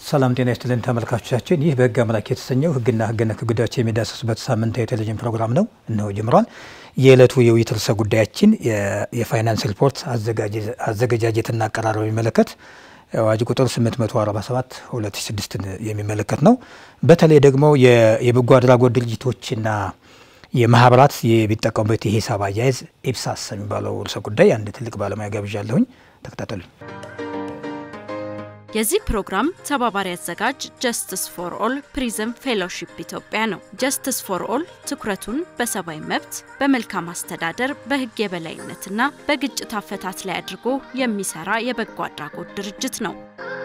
ሰላም ጤና ይስጥልን ተመልካቾቻችን ይህ በህግ አምላክ የተሰኘው ህግና ህግ ነክ ጉዳዮች የሚዳሰሱበት ሳምንታዊ የቴሌቪዥን ፕሮግራም ነው እነሆ ጀምሯል። የዕለቱ የውይይት ርዕሰ ጉዳያችን የፋይናንስ ሪፖርት አዘገጃጀትና አቀራረብ የሚመለከት አዋጅ ቁጥር 847 2006 የሚመለከት ነው። በተለይ ደግሞ የበጎ አድራጎት ድርጅቶችና የማህበራት የሚጠቀሙበት የሂሳብ አያያዝ ኢፕሳስ የሚባለው ርዕሰ ጉዳይ አንድ ትልቅ ባለሙያ ጋብዣለሁኝ። ተከታተሉኝ። የዚህ ፕሮግራም ተባባሪ አዘጋጅ ጀስቲስ ፎር ኦል ፕሪዝም ፌሎሺፕ ኢትዮጵያ ነው። ጀስቲስ ፎር ኦል ትኩረቱን በሰብአዊ መብት፣ በመልካም አስተዳደር፣ በህግ የበላይነትና በግጭት አፈታት ላይ አድርጎ የሚሰራ የበጎ አድራጎት ድርጅት ነው።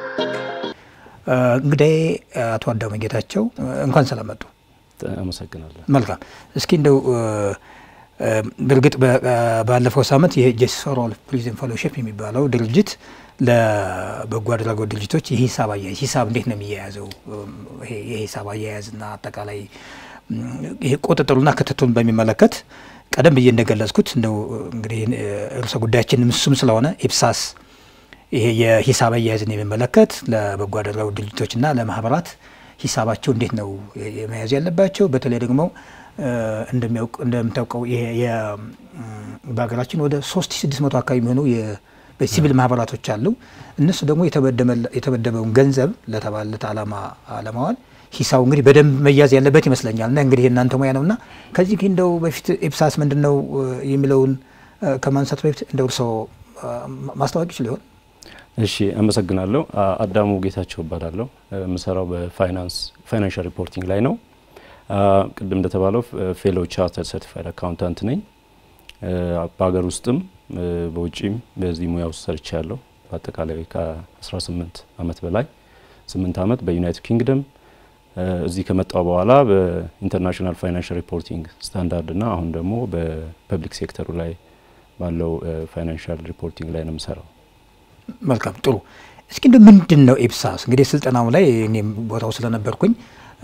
እንግዲህ አቶ አዳሙ ጌታቸው እንኳን ሰላም መጡ። አመሰግናለሁ። መልካም። እስኪ እንደው በርግጥ ባለፈው ሳምንት የጀስቲስ ፎር ኦል ፕሪዝም ፌሎሺፕ የሚባለው ድርጅት ለበጎ አድራጎት ድርጅቶች የሂሳብ አያያዝ ሂሳብ እንዴት ነው የሚያያዘው የሂሳብ አያያዝና አጠቃላይ ይሄ ቁጥጥሩና ክትትሉን በሚመለከት ቀደም ብዬ እንደገለጽኩት እንደው እንግዲህ ርዕሰ ጉዳያችን ምስም ስለሆነ ኢፕሳስ ይሄ የሂሳብ አያያዝን የሚመለከት ለበጎ አድራጎት ድርጅቶችና ለማህበራት ሂሳባቸው እንዴት ነው የመያዝ ያለባቸው በተለይ ደግሞ እንደምታውቀው ይሄ በአገራችን ወደ 3600 አካባቢ የሚሆኑ በሲቪል ማህበራቶች አሉ። እነሱ ደግሞ የተበደበውን ገንዘብ ለተባለለት አላማዋል ሂሳቡ እንግዲህ በደንብ መያዝ ያለበት ይመስለኛልና እንግዲህ እናንተ ሙያ ነውና ከዚህ እንደው በፊት ኢፕሳስ ምንድነው የሚለውን ከማንሳት በፊት እንደው ሰው ማስተዋወቅ ይችላል። እሺ አመሰግናለሁ። አዳሙ ጌታቸው እባላለሁ። የምሰራው ፋይናንሻል ሪፖርቲንግ ላይ ነው። ቅድም እንደተባለው ፌሎ ቻርተርድ ሰርቲፋይድ አካውንታንት ነኝ። በአገር ውስጥም በውጪም በዚህ ሙያ ውስጥ ሰርቻለሁ። በአጠቃላይ ከ18 አመት በላይ 8 አመት በዩናይትድ ኪንግደም እዚህ ከመጣው በኋላ በኢንተርናሽናል ፋይናንሻል ሪፖርቲንግ ስታንዳርድ እና አሁን ደግሞ በፐብሊክ ሴክተሩ ላይ ባለው ፋይናንሻል ሪፖርቲንግ ላይ ነው የምሰራው። መልካም ጥሩ። እስኪ እንደው ምንድነው ኢፕሳስ? እንግዲህ ስልጠናው ላይ እኔም ቦታው ስለነበርኩኝ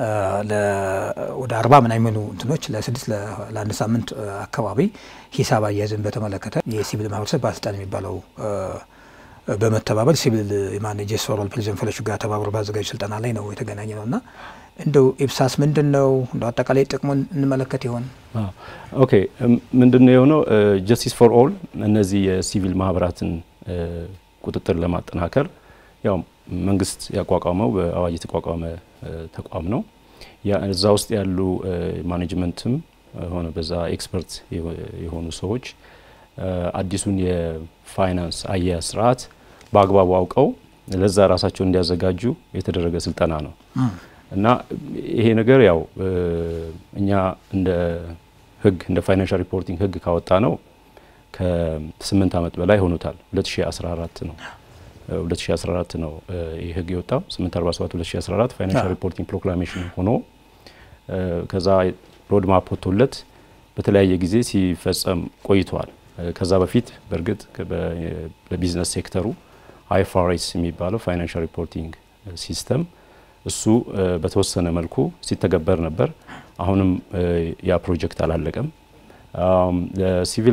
ወደ 40 ምናምን እንትኖች ለአንድ ሳምንት አካባቢ ሂሳብ አያያዝን በተመለከተ የሲቪል ማህበረሰብ ባለስልጣን የሚባለው በመተባበር ሲቪል ማኔጀርስ ፎር ኦል ፕሪዝም ፌሎሺፕ ጋር ተባብሮ ባዘጋጁ ስልጠና ላይ ነው የተገናኘነውና እንደው ኢፕሳስ ምንድነው እንደው አጠቃላይ ጥቅሙን እንመለከት ይሆን? ኦኬ ምንድነው የሆነው ጀስቲስ ፎር ኦል እነዚህ የሲቪል ማህበራትን ቁጥጥር ለማጠናከር ያው መንግስት ያቋቋመው በአዋጅ የተቋቋመ ተቋም ነው። እዛ ውስጥ ያሉ ማኔጅመንትም ሆነ በዛ ኤክስፐርት የሆኑ ሰዎች አዲሱን የፋይናንስ አያያዝ ስርዓት በአግባቡ አውቀው ለዛ ራሳቸው እንዲያዘጋጁ የተደረገ ስልጠና ነው እና ይሄ ነገር ያው እኛ እንደ ፋይናንሻል ሪፖርቲንግ ህግ ካወጣ ነው ከ8 አመት በላይ ሆኖታል። 2014 ነው ይሄ ህግ የወጣው 847 2014 ፋይናንሻል ሪፖርቲንግ ፕሮክላሜሽን ሆኖ ከዛ ሮድ ማፕ ወጥቶለት በተለያየ ጊዜ ሲፈጸም ቆይቷል። ከዛ በፊት በርግጥ ለቢዝነስ ሴክተሩ አይኤፍአርኤስ የሚባለው ፋይናንሻል ሪፖርቲንግ ሲስተም እሱ በተወሰነ መልኩ ሲተገበር ነበር። አሁንም ያ ፕሮጀክት አላለቀም። ለሲቪል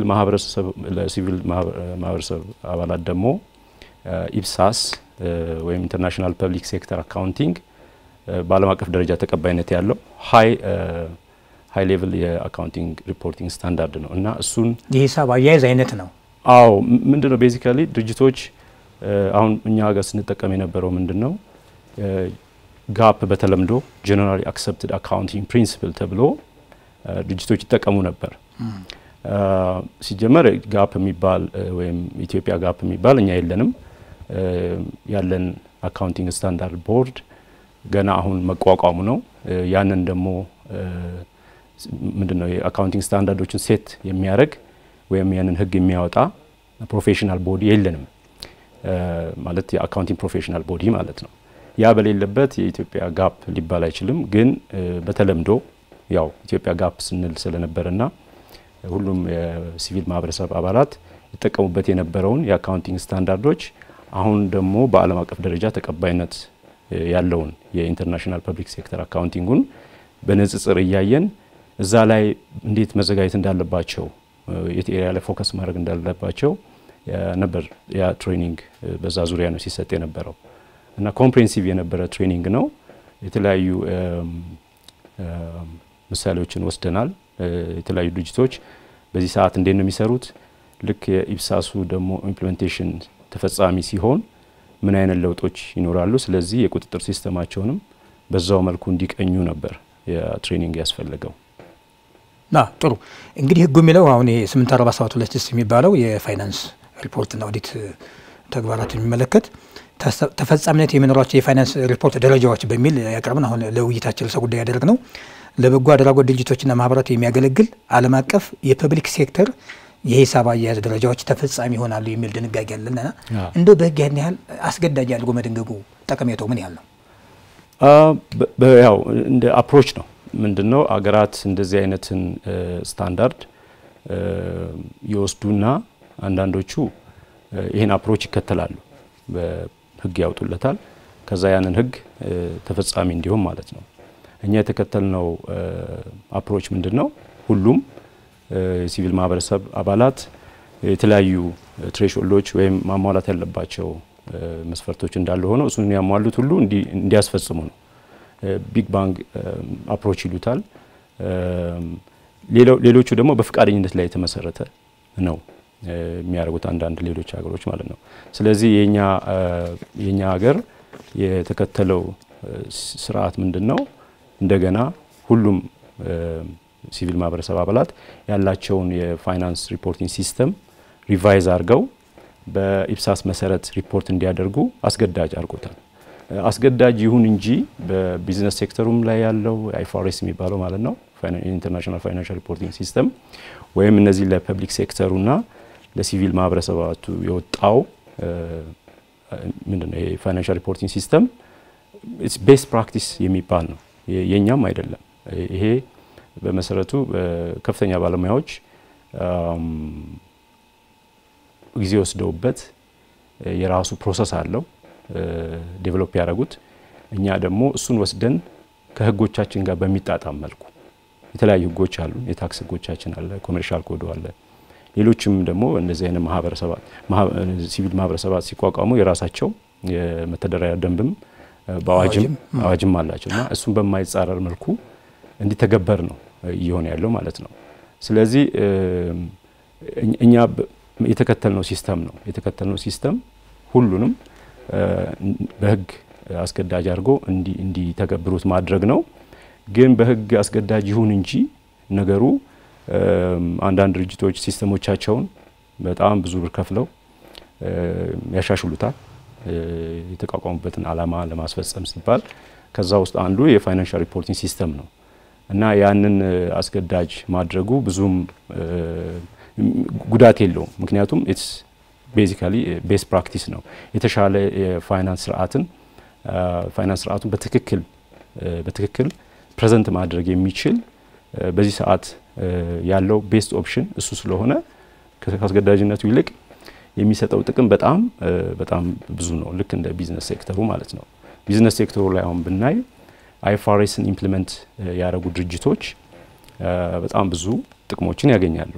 ማህበረሰብ አባላት ደግሞ ኢፕሳስ ወይም ኢንተርናሽናል ፐብሊክ ሴክተር አካውንቲንግ በዓለም አቀፍ ደረጃ ተቀባይነት ያለው ሃይ ሌቭል የአካውንቲንግ ሪፖርቲንግ ስታንዳርድ ነው እና እሱን የሂሳብ አያያዝ አይነት ነው። አዎ ምንድነው ቤዚካሊ ድርጅቶች አሁን እኛ ጋር ስንጠቀም የነበረው ምንድነው ጋፕ በተለምዶ ጀነራሊ አክሰፕትድ አካውንቲንግ ፕሪንሲፕል ተብሎ ድርጅቶች ይጠቀሙ ነበር። ሲጀመር ጋፕ የሚባል ወይም ኢትዮጵያ ጋፕ የሚባል እኛ የለንም። ያለን አካውንቲንግ ስታንዳርድ ቦርድ ገና አሁን መቋቋሙ ነው። ያንን ደግሞ ምንድነው የአካውንቲንግ ስታንዳርዶችን ሴት የሚያደርግ ወይም ያንን ህግ የሚያወጣ ፕሮፌሽናል ቦዲ የለንም። ማለት የአካውንቲንግ ፕሮፌሽናል ቦዲ ማለት ነው። ያ በሌለበት የኢትዮጵያ ጋፕ ሊባል አይችልም። ግን በተለምዶ ያው ኢትዮጵያ ጋፕ ስንል ስለነበርና ሁሉም የሲቪል ማህበረሰብ አባላት ይጠቀሙበት የነበረውን የአካውንቲንግ ስታንዳርዶች አሁን ደግሞ በዓለም አቀፍ ደረጃ ተቀባይነት ያለውን የኢንተርናሽናል ፐብሊክ ሴክተር አካውንቲንጉን በንጽጽር እያየን እዛ ላይ እንዴት መዘጋጀት እንዳለባቸው የት ኤሪያ ላይ ፎከስ ማድረግ እንዳለባቸው ነበር ያ ትሬኒንግ በዛ ዙሪያ ነው ሲሰጥ የነበረው። እና ኮምፕሬሄንሲቭ የነበረ ትሬኒንግ ነው። የተለያዩ ምሳሌዎችን ወስደናል። የተለያዩ ድርጅቶች በዚህ ሰዓት እንዴት ነው የሚሰሩት፣ ልክ የኢብሳሱ ደግሞ ኢምፕሊሜንቴሽን ተፈጻሚ ሲሆን ምን አይነት ለውጦች ይኖራሉ፣ ስለዚህ የቁጥጥር ሲስተማቸውንም በዛው መልኩ እንዲቀኙ ነበር የትሬኒንግ ያስፈልገው። ጥሩ እንግዲህ ህጉ የሚለው አሁን የ847 የሚባለው የፋይናንስ ሪፖርትና ኦዲት ተግባራት የሚመለከት ተፈጻሚነት የሚኖራቸው የፋይናንስ ሪፖርት ደረጃዎች በሚል ያቀርብን አሁን ለውይይታችን ርዕሰ ጉዳይ ያደረግነው ለበጎ አድራጎት ድርጅቶችና ማህበራት የሚያገለግል ዓለም አቀፍ የፐብሊክ ሴክተር የሂሳብ አያያዝ ደረጃዎች ተፈጻሚ ይሆናሉ የሚል ድንጋጌ አለና እንደው በህግ ያን ያህል አስገዳጅ አድርጎ መደንገጉ ጠቀሜታው ምን ያህል ነው? ያው እንደ አፕሮች ነው። ምንድነው አገራት እንደዚህ አይነትን ስታንዳርድ ይወስዱና አንዳንዶቹ ይሄን አፕሮች ይከተላሉ፣ በህግ ያውጡለታል። ከዛ ያንን ህግ ተፈጻሚ እንዲሆን ማለት ነው። እኛ የተከተልነው አፕሮች ምንድነው ሁሉም የሲቪል ማህበረሰብ አባላት የተለያዩ ትሬሾልዶች ወይም ማሟላት ያለባቸው መስፈርቶች እንዳሉ ሆነው እሱን ያሟሉት ሁሉ እንዲያስፈጽሙ ነው። ቢግ ባንግ አፕሮች ይሉታል። ሌሎቹ ደግሞ በፍቃደኝነት ላይ የተመሰረተ ነው የሚያደርጉት አንዳንድ ሌሎች ሀገሮች ማለት ነው። ስለዚህ የኛ ሀገር የተከተለው ስርዓት ምንድነው እንደገና ሁሉም ሲቪል ማህበረሰብ አባላት ያላቸውን የፋይናንስ ሪፖርቲንግ ሲስተም ሪቫይዝ አድርገው በኢብሳስ መሰረት ሪፖርት እንዲያደርጉ አስገዳጅ አድርጎታል። አስገዳጅ ይሁን እንጂ በቢዝነስ ሴክተሩም ላይ ያለው አይኤፍአርኤስ የሚባለው ማለት ነው ኢንተርናሽናል ፋይናንሻል ሪፖርቲንግ ሲስተም ወይም እነዚህ ለፐብሊክ ሴክተሩና ለሲቪል ማህበረሰባቱ የወጣው ምንድነው የፋይናንሻል ሪፖርቲንግ ሲስተም ኢትስ ቤስት ፕራክቲስ የሚባል ነው። የኛም አይደለም። ይሄ በመሰረቱ ከፍተኛ ባለሙያዎች ጊዜ ወስደውበት የራሱ ፕሮሰስ አለው ዴቨሎፕ ያደረጉት። እኛ ደግሞ እሱን ወስደን ከህጎቻችን ጋር በሚጣጣም መልኩ የተለያዩ ህጎች አሉ። የታክስ ህጎቻችን አለ፣ ኮመርሻል ኮድ አለ። ሌሎችም ደግሞ እነዚህ አይነት ማህበረሰባት ሲቪል ማህበረሰባት ሲቋቋሙ የራሳቸው የመተዳደሪያ ደንብም በአዋጅም አላቸውና እሱን በማይጻረር መልኩ እንዲተገበር ነው እየሆነ ያለው ማለት ነው። ስለዚህ እኛ የተከተልነው ሲስተም ሁሉንም በህግ አስገዳጅ አድርጎ እንዲተገብሩት ማድረግ ነው። ግን በህግ አስገዳጅ ይሁን እንጂ ነገሩ አንዳንድ ድርጅቶች ሲስተሞቻቸውን በጣም ብዙ ብር ከፍለው ያሻሽሉታል የተቋቋሙበትን ዓላማ ለማስፈጸም ሲባል። ከዛ ውስጥ አንዱ የፋይናንሻል ሪፖርቲንግ ሲስተም ነው እና ያንን አስገዳጅ ማድረጉ ብዙም ጉዳት የለውም። ምክንያቱም ኢትስ ቤዚካሊ ቤስት ፕራክቲስ ነው። የተሻለ የፋይናንስ ስርዓቱን በትክክል ፕሬዘንት ማድረግ የሚችል በዚህ ሰዓት ያለው ቤስት ኦፕሽን እሱ ስለሆነ ከአስገዳጅነቱ ይልቅ የሚሰጠው ጥቅም በጣም ብዙ ነው። ልክ እንደ ቢዝነስ ሴክተሩ ማለት ነው። ቢዝነስ ሴክተሩ ላይ አሁን ብናይ አይኤፍአርኤስን ኢምፕሊመንት ያደረጉ ድርጅቶች በጣም ብዙ ጥቅሞችን ያገኛሉ።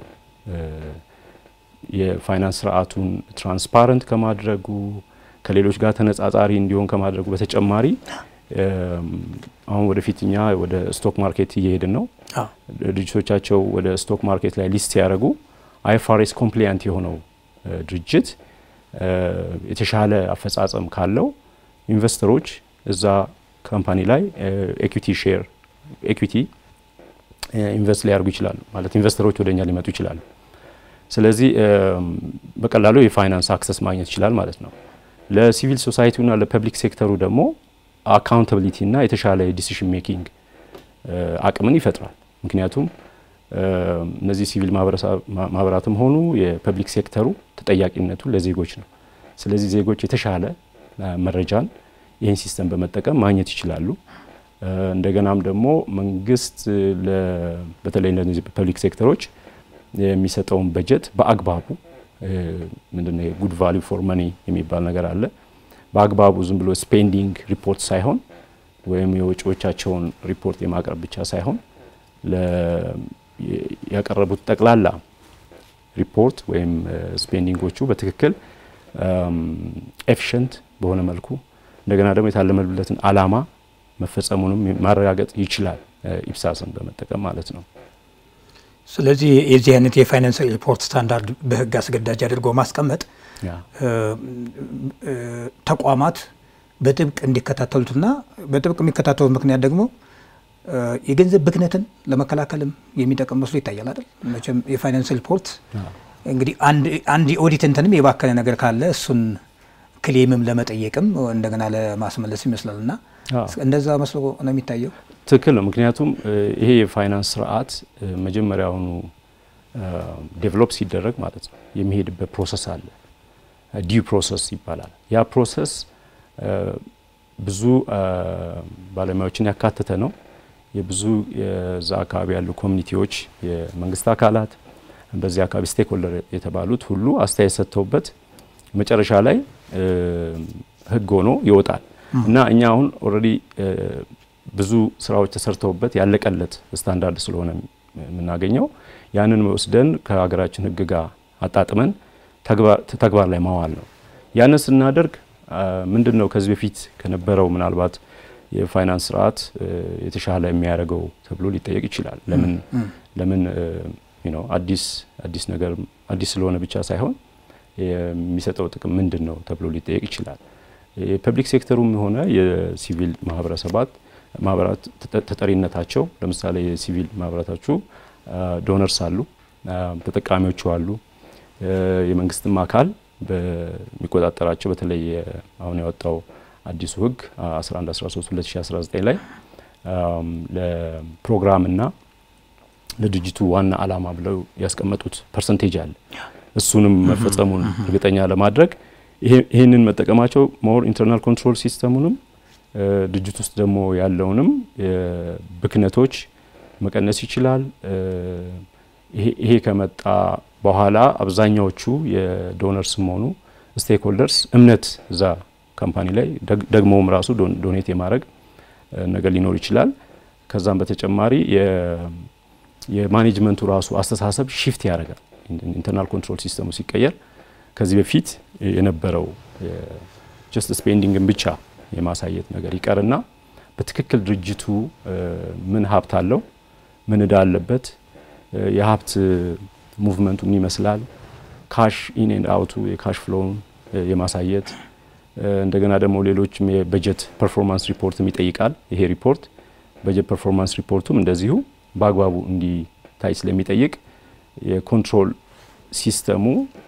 የፋይናንስ ስርዓቱን ትራንስፓረንት ከማድረጉ ከሌሎች ጋር ተነጻጻሪ እንዲሆን ከማድረጉ በተጨማሪ አሁን ወደፊትኛ ወደ ስቶክ ማርኬት እየሄድን ነው። ድርጅቶቻቸው ወደ ስቶክ ማርኬት ላይ ሊስት ያደርጉ አይኤፍአርኤስ ኮምፕላያንት የሆነው ድርጅት የተሻለ አፈጻጸም ካለው ኢንቨስተሮች እዛ ካምፓኒ ላይ ኢኩዊቲ ኢንቨስት ሊያደርጉ ይችላሉ ማለት ኢንቨስተሮች ወደኛ ሊመጡ ይችላሉ። ስለዚህ በቀላሉ የፋይናንስ አክሰስ ማግኘት ይችላል ማለት ነው። ለሲቪል ሶሳይቲውና ለፐብሊክ ሴክተሩ ደግሞ አካውንታቢሊቲ እና የተሻለ ዲሲሽን ሜኪንግ አቅምን ይፈጥራል። ምክንያቱም እነዚህ ሲቪል ማህበራትም ሆኑ የፐብሊክ ሴክተሩ ተጠያቂነቱ ለዜጎች ነው። ስለዚህ ዜጎች የተሻለ መረጃን ይህን ሲስተም በመጠቀም ማግኘት ይችላሉ። እንደገናም ደግሞ መንግስት በተለይ ለነዚህ ፐብሊክ ሴክተሮች የሚሰጠውን በጀት በአግባቡ ምንድነው ጉድ ቫልዩ ፎር ማኒ የሚባል ነገር አለ። በአግባቡ ዝም ብሎ ስፔንዲንግ ሪፖርት ሳይሆን ወይም የወጪዎቻቸውን ሪፖርት የማቅረብ ብቻ ሳይሆን ያቀረቡት ጠቅላላ ሪፖርት ወይም ስፔንዲንጎቹ በትክክል ኤፊሽንት በሆነ መልኩ እንደገና ደግሞ የታለመለትን ዓላማ መፈጸሙንም ማረጋገጥ ይችላል ኢፕሳስን በመጠቀም ማለት ነው። ስለዚህ የዚህ አይነት የፋይናንስ ሪፖርት ስታንዳርድ በህግ አስገዳጅ አድርጎ ማስቀመጥ ተቋማት በጥብቅ እንዲከታተሉትና በጥብቅ የሚከታተሉት ምክንያት ደግሞ የገንዘብ ብክነትን ለመከላከልም የሚጠቅም መስሎ ይታያል አይደል? መቼም የፋይናንስ ሪፖርት እንግዲህ አንድ ኦዲት እንትንም የባከነ ነገር ካለ እሱን ክሌምም ለመጠየቅም እንደገና ለማስመለስ ይመስላልና እንደዛ መስሎ ነው የሚታየው። ትክክል ነው። ምክንያቱም ይሄ የፋይናንስ ስርዓት መጀመሪያውኑ ዴቨሎፕ ሲደረግ ማለት ነው የሚሄድበት ፕሮሰስ አለ። ዲው ፕሮሰስ ይባላል። ያ ፕሮሰስ ብዙ ባለሙያዎችን ያካተተ ነው። የብዙ የዛ አካባቢ ያሉ ኮሚኒቲዎች፣ የመንግስት አካላት፣ በዚህ አካባቢ ስቴክሆልደር የተባሉት ሁሉ አስተያየት ሰጥተውበት መጨረሻ ላይ ህግ ሆኖ ይወጣል እና እኛ አሁን ኦልሬዲ ብዙ ስራዎች ተሰርተውበት ያለቀለት ስታንዳርድ ስለሆነ የምናገኘው ያንን ወስደን ከሀገራችን ህግ ጋር አጣጥመን ተግባር ላይ ማዋል ነው። ያንን ስናደርግ ምንድነው ከዚህ በፊት ከነበረው ምናልባት የፋይናንስ ስርዓት የተሻለ የሚያደርገው ተብሎ ሊጠየቅ ይችላል። ለምን አዲስ ነገር አዲስ ስለሆነ ብቻ ሳይሆን የሚሰጠው ጥቅም ምንድነው ተብሎ ሊጠየቅ ይችላል። የፐብሊክ ሴክተሩም ሆነ የሲቪል ማህበራት ተጠሪነታቸው ለምሳሌ የሲቪል ማህበራታቸው ዶነርስ አሉ፣ ተጠቃሚዎች አሉ። የመንግስትም አካል በሚቆጣጠራቸው በተለይ አሁን ያወጣው አዲሱ ህግ 1113/2019 ላይ ለፕሮግራምና ለድርጅቱ ዋና ዓላማ ብለው ያስቀመጡት ፐርሰንቴጅ አለ። እሱንም መፈጸሙን እርግጠኛ ለማድረግ ይሄንን መጠቀማቸው ሞር ኢንተርናል ኮንትሮል ሲስተሙንም ድርጅት ውስጥ ደግሞ ያለውንም ብክነቶች መቀነስ ይችላል። ይሄ ከመጣ በኋላ አብዛኛዎቹ የዶነርስም ሆኑ ስቴክሆልደርስ እምነት እዛ ካምፓኒ ላይ ደግሞም ራሱ ዶኔት የማድረግ ነገር ሊኖር ይችላል። ከዛም በተጨማሪ የማኔጅመንቱ ራሱ አስተሳሰብ shift ያደርጋል። ኢንተርናል ኮንትሮል ሲስተሙ ሲቀየር ከዚህ በፊት የነበረው ጀስት ስፔንዲንግን ብቻ የማሳየት ነገር ይቀርና በትክክል ድርጅቱ ምን ሀብት አለው፣ ምን ዕዳ አለበት፣ የሀብት ሙቭመንቱ ምን ይመስላል፣ ካሽ ኢን ኤንድ አውቱ የካሽ ፍሎውን የማሳየት እንደገና ደግሞ ሌሎች የበጀት ፐርፎርማንስ ሪፖርትም ይጠይቃል። ይሄ ሪፖርት በጀት ፐርፎርማንስ ሪፖርቱም እንደዚሁ በአግባቡ እንዲታይ ስለሚጠይቅ የኮንትሮል ሲስተሙ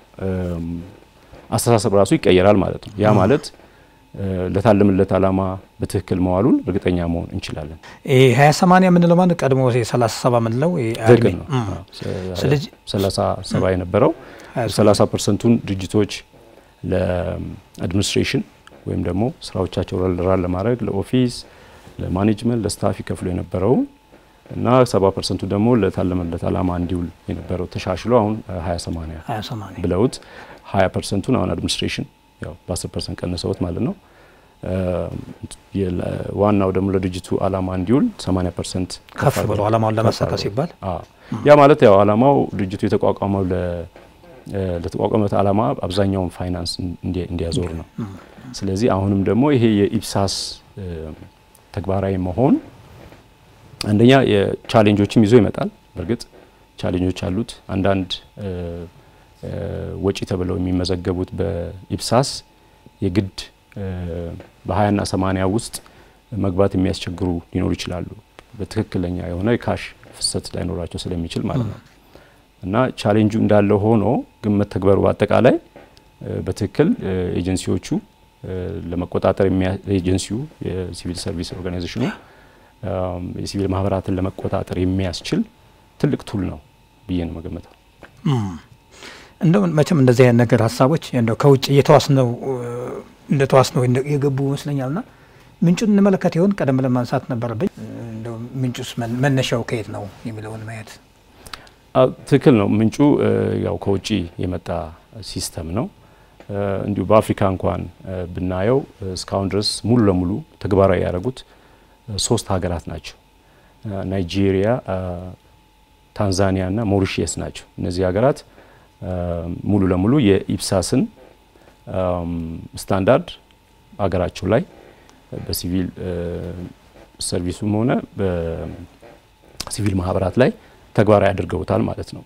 አስተሳሰብ ራሱ ይቀየራል ማለት ነው። ያ ማለት ለታለመለት ዓላማ በትክክል መዋሉን እርግጠኛ መሆን እንችላለን። 20/80 የምንለው ማለት ቀድሞ 37 የምንለው አርሚ ነው። ስለዚህ 37 የነበረው 30%ን ድርጅቶች ለአድሚኒስትሬሽን ወይም ደግሞ ስራዎቻቸው ራል ለማድረግ ለኦፊስ፣ ለማኔጅመንት፣ ለስታፍ ይከፍሉ የነበረው እና 70% ደግሞ ለታለመለት ዓላማ እንዲውል የነበረው ተሻሽሎ አሁን 20/80 ብለውት 20%ን አሁን አድሚኒስትሬሽን ያው በ10% ቀነሰውት ማለት ነው። ዋናው ደግሞ ለድርጅቱ ዓላማ እንዲውል 80% ከፍ ብሎ ዓላማውን ለማሳካት ሲባል ያ ማለት ያው ዓላማው ድርጅቱ የተቋቋመው ለተቋቋመበት ዓላማ አብዛኛውን ፋይናንስ እንዲያዞር ነው። ስለዚህ አሁንም ደግሞ ይሄ የኢፕሳስ ተግባራዊ መሆን አንደኛ የቻሌንጆችም ይዞ ይመጣል። በርግጥ ቻሌንጆች አሉት። አንዳንድ ወጪ ተብለው የሚመዘገቡት በኢፕሳስ የግድ በ20 እና 80 ውስጥ መግባት የሚያስቸግሩ ሊኖሩ ይችላሉ። በትክክለኛ የሆነ የካሽ ፍሰት ላይኖራቸው ስለሚችል ማለት ነው። እና ቻሌንጁ እንዳለ ሆኖ ግን መተግበሩ አጠቃላይ በትክክል ኤጀንሲዎቹ ለመቆጣጠር ኤጀንሲው የሲቪል ሰርቪስ ኦርጋናይዜሽኑ የሲቪል ማህበራትን ለመቆጣጠር የሚያስችል ትልቅ ቱል ነው ብዬ ነው መገመተው። እንደው መቼም እንደዚህ አይነት ነገር ሀሳቦች እንደው ከውጭ እየተዋስነው የገቡ ይመስለኛልና ምንጩን እንመለከት ይሆን? ቀደም ብለን ማንሳት ነበረብኝ። እንደው ምንጩስ መነሻው ከየት ነው የሚለውን ማየት ትክክል ነው። ምንጩ ያው ከውጭ የመጣ ሲስተም ነው። እንዲሁ በአፍሪካ እንኳን ብናየው እስካሁን ድረስ ሙሉ ለሙሉ ተግባራዊ ያደረጉት 3 ሀገራት ናቸው። ናይጄሪያ፣ ታንዛኒያ እና ሞሪሺየስ ናቸው። እነዚህ ሀገራት ሙሉ ለሙሉ የኢፕሳስን ስታንዳርድ ሀገራቸው ላይ በሲቪል ሰርቪሱም ሆነ በሲቪል ማህበራት ላይ ተግባራዊ አድርገውታል ማለት ነው።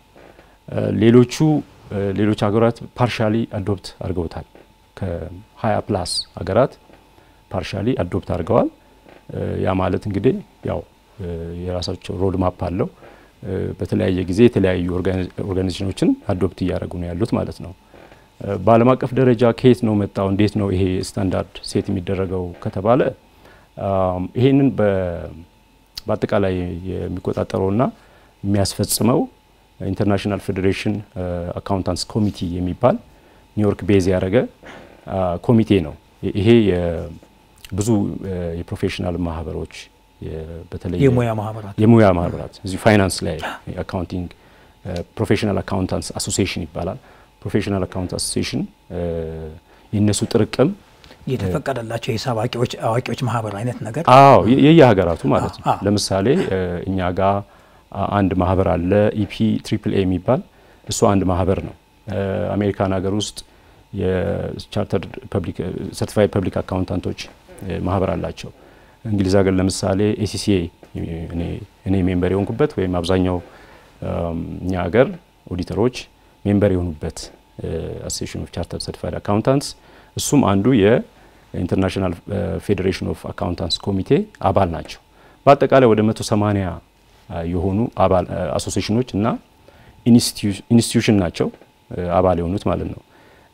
ሌሎች ሀገራት ፓርሻሊ አዶፕት አድርገውታል። ከ20 ፕላስ ሀገራት ፓርሻሊ አዶፕት አድርገዋል። ያ ማለት እንግዲህ ያው የራሳቸው ሮድ ማፕ አለው። በተለያየ ጊዜ የተለያዩ ኦርጋናይዜሽኖችን አዶፕት እያደረጉ ነው ያሉት ማለት ነው። በዓለም አቀፍ ደረጃ ከየት ነው መጣው እንዴት ነው ይሄ ስታንዳርድ ሴት የሚደረገው ከተባለ ይሄንን በአጠቃላይ የሚቆጣጠረውና የሚያስፈጽመው ኢንተርናሽናል ፌዴሬሽን አካውንታንትስ ኮሚቲ የሚባል ኒውዮርክ ቤዝ ያደረገ ኮሚቴ ነው። ይሄ ብዙ የፕሮፌሽናል ማህበሮች በተለይ የሙያ ማህበራት እዚህ ፋይናንስ ላይ አካውንቲንግ ፕሮፌሽናል አካውንታንትስ አሶሲዬሽን ይባላል። ፕሮፌሽናል አካውንት አሶሲዬሽን የነሱ ጥርቅም የተፈቀደላቸው የሂሳብ አዋቂዎች ማህበር አይነት ነገር የየሀገራቱ ማለት ነው። ለምሳሌ እኛ ጋር አንድ ማህበር አለ EPAAA የሚባል እሱ አንድ ማህበር ነው። አሜሪካን ሀገር ውስጥ የቻርተርድ ፐብሊክ ሰርቲፋይድ ፐብሊክ አካውንታንቶች ማህበር አላቸው። እንግሊዝ ሀገር ለምሳሌ ACCA እኔ ሜምበር የሆንኩበት ወይም አብዛኛው እኛ ሀገር ኦዲተሮች ሜምበር የሆኑበት አሶሲዬሽን ኦፍ ቻርተርድ ሰርቲፋይድ አካውንታንትስ እሱም አንዱ የኢንተርናሽናል ፌዴሬሽን ኦፍ አካውንታንትስ ኮሚቴ አባል ናቸው። በአጠቃላይ ወደ 180 የሆኑ አባል አሶሲዬሽኖች እና ኢንስቲትዩሽን ናቸው አባል የሆኑት ማለት ነው።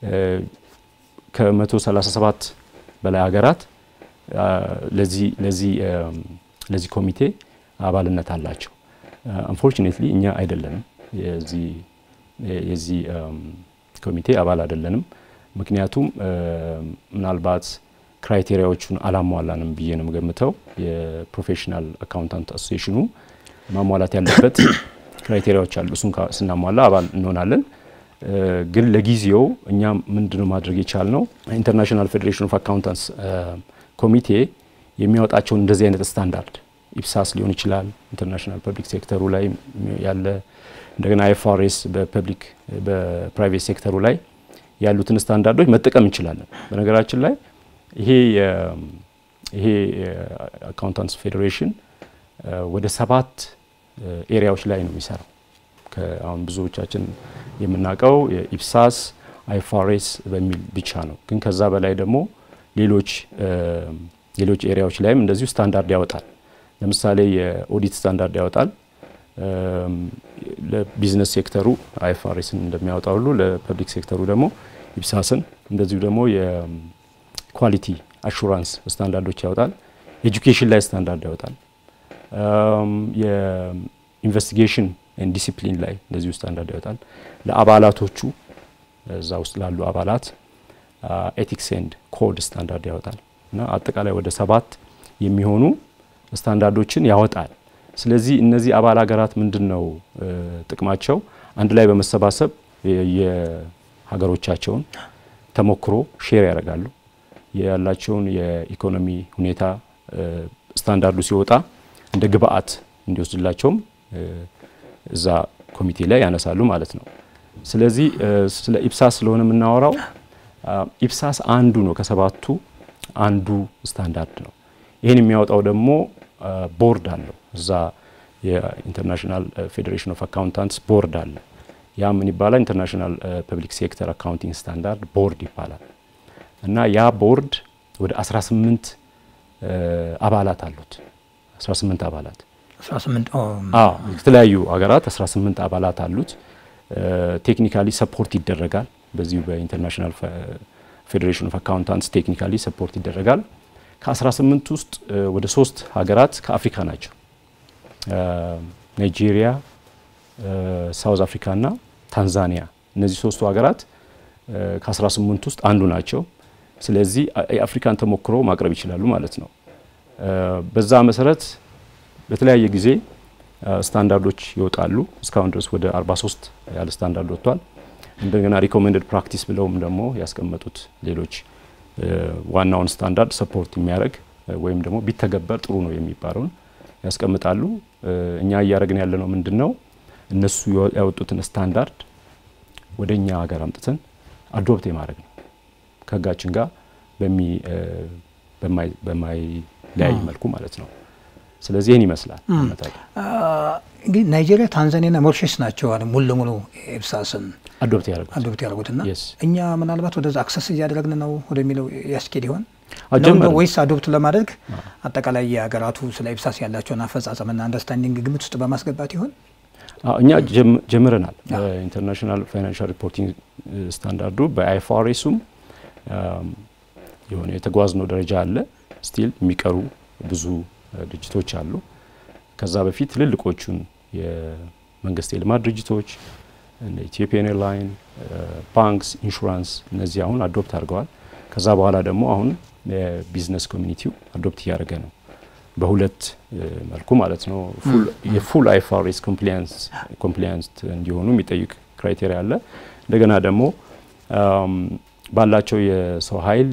ከ137 በላይ ሀገራት ለዚህ ኮሚቴ አባልነት አላቸው። አንፎርቹኔትሊ እኛ አይደለንም የዚህ ኮሚቴ አባል አይደለንም። ምክንያቱም ምናልባት ክራይቴሪያዎቹን አላሟላንም ብዬ ነው የምገምተው። የፕሮፌሽናል አካውንታንት አሶሲዬሽኑ ማሟላት ያለበት ክራይቴሪያዎች አሉ። እሱን ስናሟላ አባል እንሆናለን። ግን ለጊዜው እኛ ምንድነው ማድረግ የቻልነው ኢንተርናሽናል ፌዴሬሽን ኦፍ አካውንታንትስ ኮሚቴ የሚያወጣቸው እንደዚህ አይነት ስታንዳርድ ኢፕሳስ ሊሆን ይችላል ኢንተርናሽናል ፐብሊክ ሴክተሩ ላይ ያለ እንደገና IFRS በፕራይቬት ሴክተሩ ላይ ያሉትን ስታንዳርዶች መጠቀም እንችላለን። በነገራችን ላይ ይሄ አካውንታንትስ ፌዴሬሽን ወደ 7 ኤሪያዎች ላይ ነው የሚሰራው። አሁን ብዙዎቻችን የምናውቀው የኢፕሳስ IFRS በሚል ብቻ ነው። ግን ከዛ በላይ ደግሞ ሌሎች ኤሪያዎች ላይም እንደዚሁ ስታንዳርድ ያወጣል። ለምሳሌ የኦዲት ስታንዳርድ ያወጣል። ለቢዝነስ ሴክተሩ IFRSን እንደሚያወጣው ሁሉ ለፐብሊክ ሴክተሩ ደግሞ ኢፕሳስን እንደዚሁ ደግሞ የኳሊቲ አሹራንስ ስታንዳርዶች ያወጣል። ኤጁኬሽን ላይ ስታንዳርድ ያወጣል። የኢንቨስቲጌሽን ኤንድ ዲሲፕሊን ላይ እንደዚሁ ስታንዳርድ ያወጣል። ለአባላቶቹ እዛ ውስጥ ላሉ አባላት ኤቲክስ ኤንድ ኮድ ስታንዳርድ ያወጣል እና አጠቃላይ ወደ 7 የሚሆኑ ስታንዳርዶችን ያወጣል። ስለዚህ እነዚህ አባል ሀገራት ምንድነው ጥቅማቸው? አንድ ላይ በመሰባሰብ የሀገሮቻቸውን ተሞክሮ ሼር ያደርጋሉ። ያላቸውን የኢኮኖሚ ሁኔታ ስታንዳርዱ ሲወጣ እንደ ግብአት እንዲወስድላቸውም እዛ ኮሚቴ ላይ ያነሳሉ ማለት ነው። ስለዚህ ስለ ኢፕሳስ ስለሆነ የምናወራው ኢፕሳስ አንዱ ነው ከ7ቱ አንዱ ስታንዳርድ ነው። ይሄን የሚያወጣው ደግሞ ቦርድ አለው። እዛ የኢንተርናሽናል ፌዴሬሽን ኦፍ አካውንታንትስ ቦርድ አለ። ያ ምን ይባላል? ኢንተርናሽናል ፐብሊክ ሴክተር አካውንቲንግ ስታንዳርድ ቦርድ ይባላል። እና ያ ቦርድ ወደ 18 አባላት አሉት። 18 አባላት 18 የተለያዩ ሀገራት 18 አባላት አሉት። ቴክኒካሊ ሰፖርት ይደረጋል። በዚሁ በኢንተርናሽናል ፌዴሬሽን ኦፍ አካውንታንትስ ቴክኒካሊ ሰፖርት ይደረጋል። ከ18 ውስጥ ወደ 3 ሀገራት ከአፍሪካ ናቸው። ናይጄሪያ፣ ሳውዝ አፍሪካ እና ታንዛኒያ። እነዚህ 3ቱ ሀገራት ከ18 ውስጥ አንዱ ናቸው። ስለዚህ የአፍሪካን ተሞክሮ ማቅረብ ይችላሉ ማለት ነው። በዛ መሰረት በተለያየ ጊዜ ስታንዳርዶች ይወጣሉ። እስካሁን ድረስ ወደ 43 ያለ ስታንዳርድ ወጥቷል። እንደገና ሪኮመንደድ ፕራክቲስ ብለውም ደግሞ ያስቀመጡት ሌሎች ዋናውን ስታንዳርድ ሰፖርት የሚያደርግ ወይም ደግሞ ቢተገበር ጥሩ ነው የሚባለውን ያስቀምጣሉ። እኛ እያደረግን ያለነው ምንድነው? እነሱ ያወጡትን ስታንዳርድ ወደኛ ሀገር አምጥተን አዶፕት የማድረግ ነው። ከህጋችን ጋር በማይ ላይ መልኩ ማለት ነው ስለዚህ ይሄን ይመስላል እንግዲህ ናይጄሪያ ታንዛኒያና ሞሪሸስ ናቸው ሙሉ ለሙሉ ኢፕሳስን አዶፕት ያደረጉትና እኛ ምናልባት ወደዛ አክሰስ እያደረግን ነው ወደሚለው ያስኬድ ይሆን ወይስ አዶፕት ለማድረግ አጠቃላይ የሀገራቱ ስለ ኢፕሳስ ያላቸውን አፈጻጸምና አንደርስታንዲንግ ግምት ውስጥ በማስገባት ይሆን እኛ ጀምረናል ኢንተርናሽናል ፋይናንሻል ሪፖርቲንግ ስታንዳርዱ በአይኤፍአርኤስም የሆነ የተጓዝነው ደረጃ አለ ስቲል የሚቀሩ ብዙ ድርጅቶች አሉ ከዛ በፊት ትልልቆቹን የመንግስት የልማት ድርጅቶች እንደ ኢትዮጵያን ኤርላይን ባንክስ ኢንሹራንስ እነዚህ አሁን አዶፕት አድርገዋል ከዛ በኋላ ደግሞ አሁን የቢዝነስ ኮሚኒቲው አዶፕት ያደረገ ነው በሁለት መልኩ ማለት ነው የፉል አይኤፍአርኤስ ኮምፕላያንስ እንዲሆኑ የሚጠይቅ ክራይቴሪያ አለ እንደገና ደግሞ ባላቸው የሰው ኃይል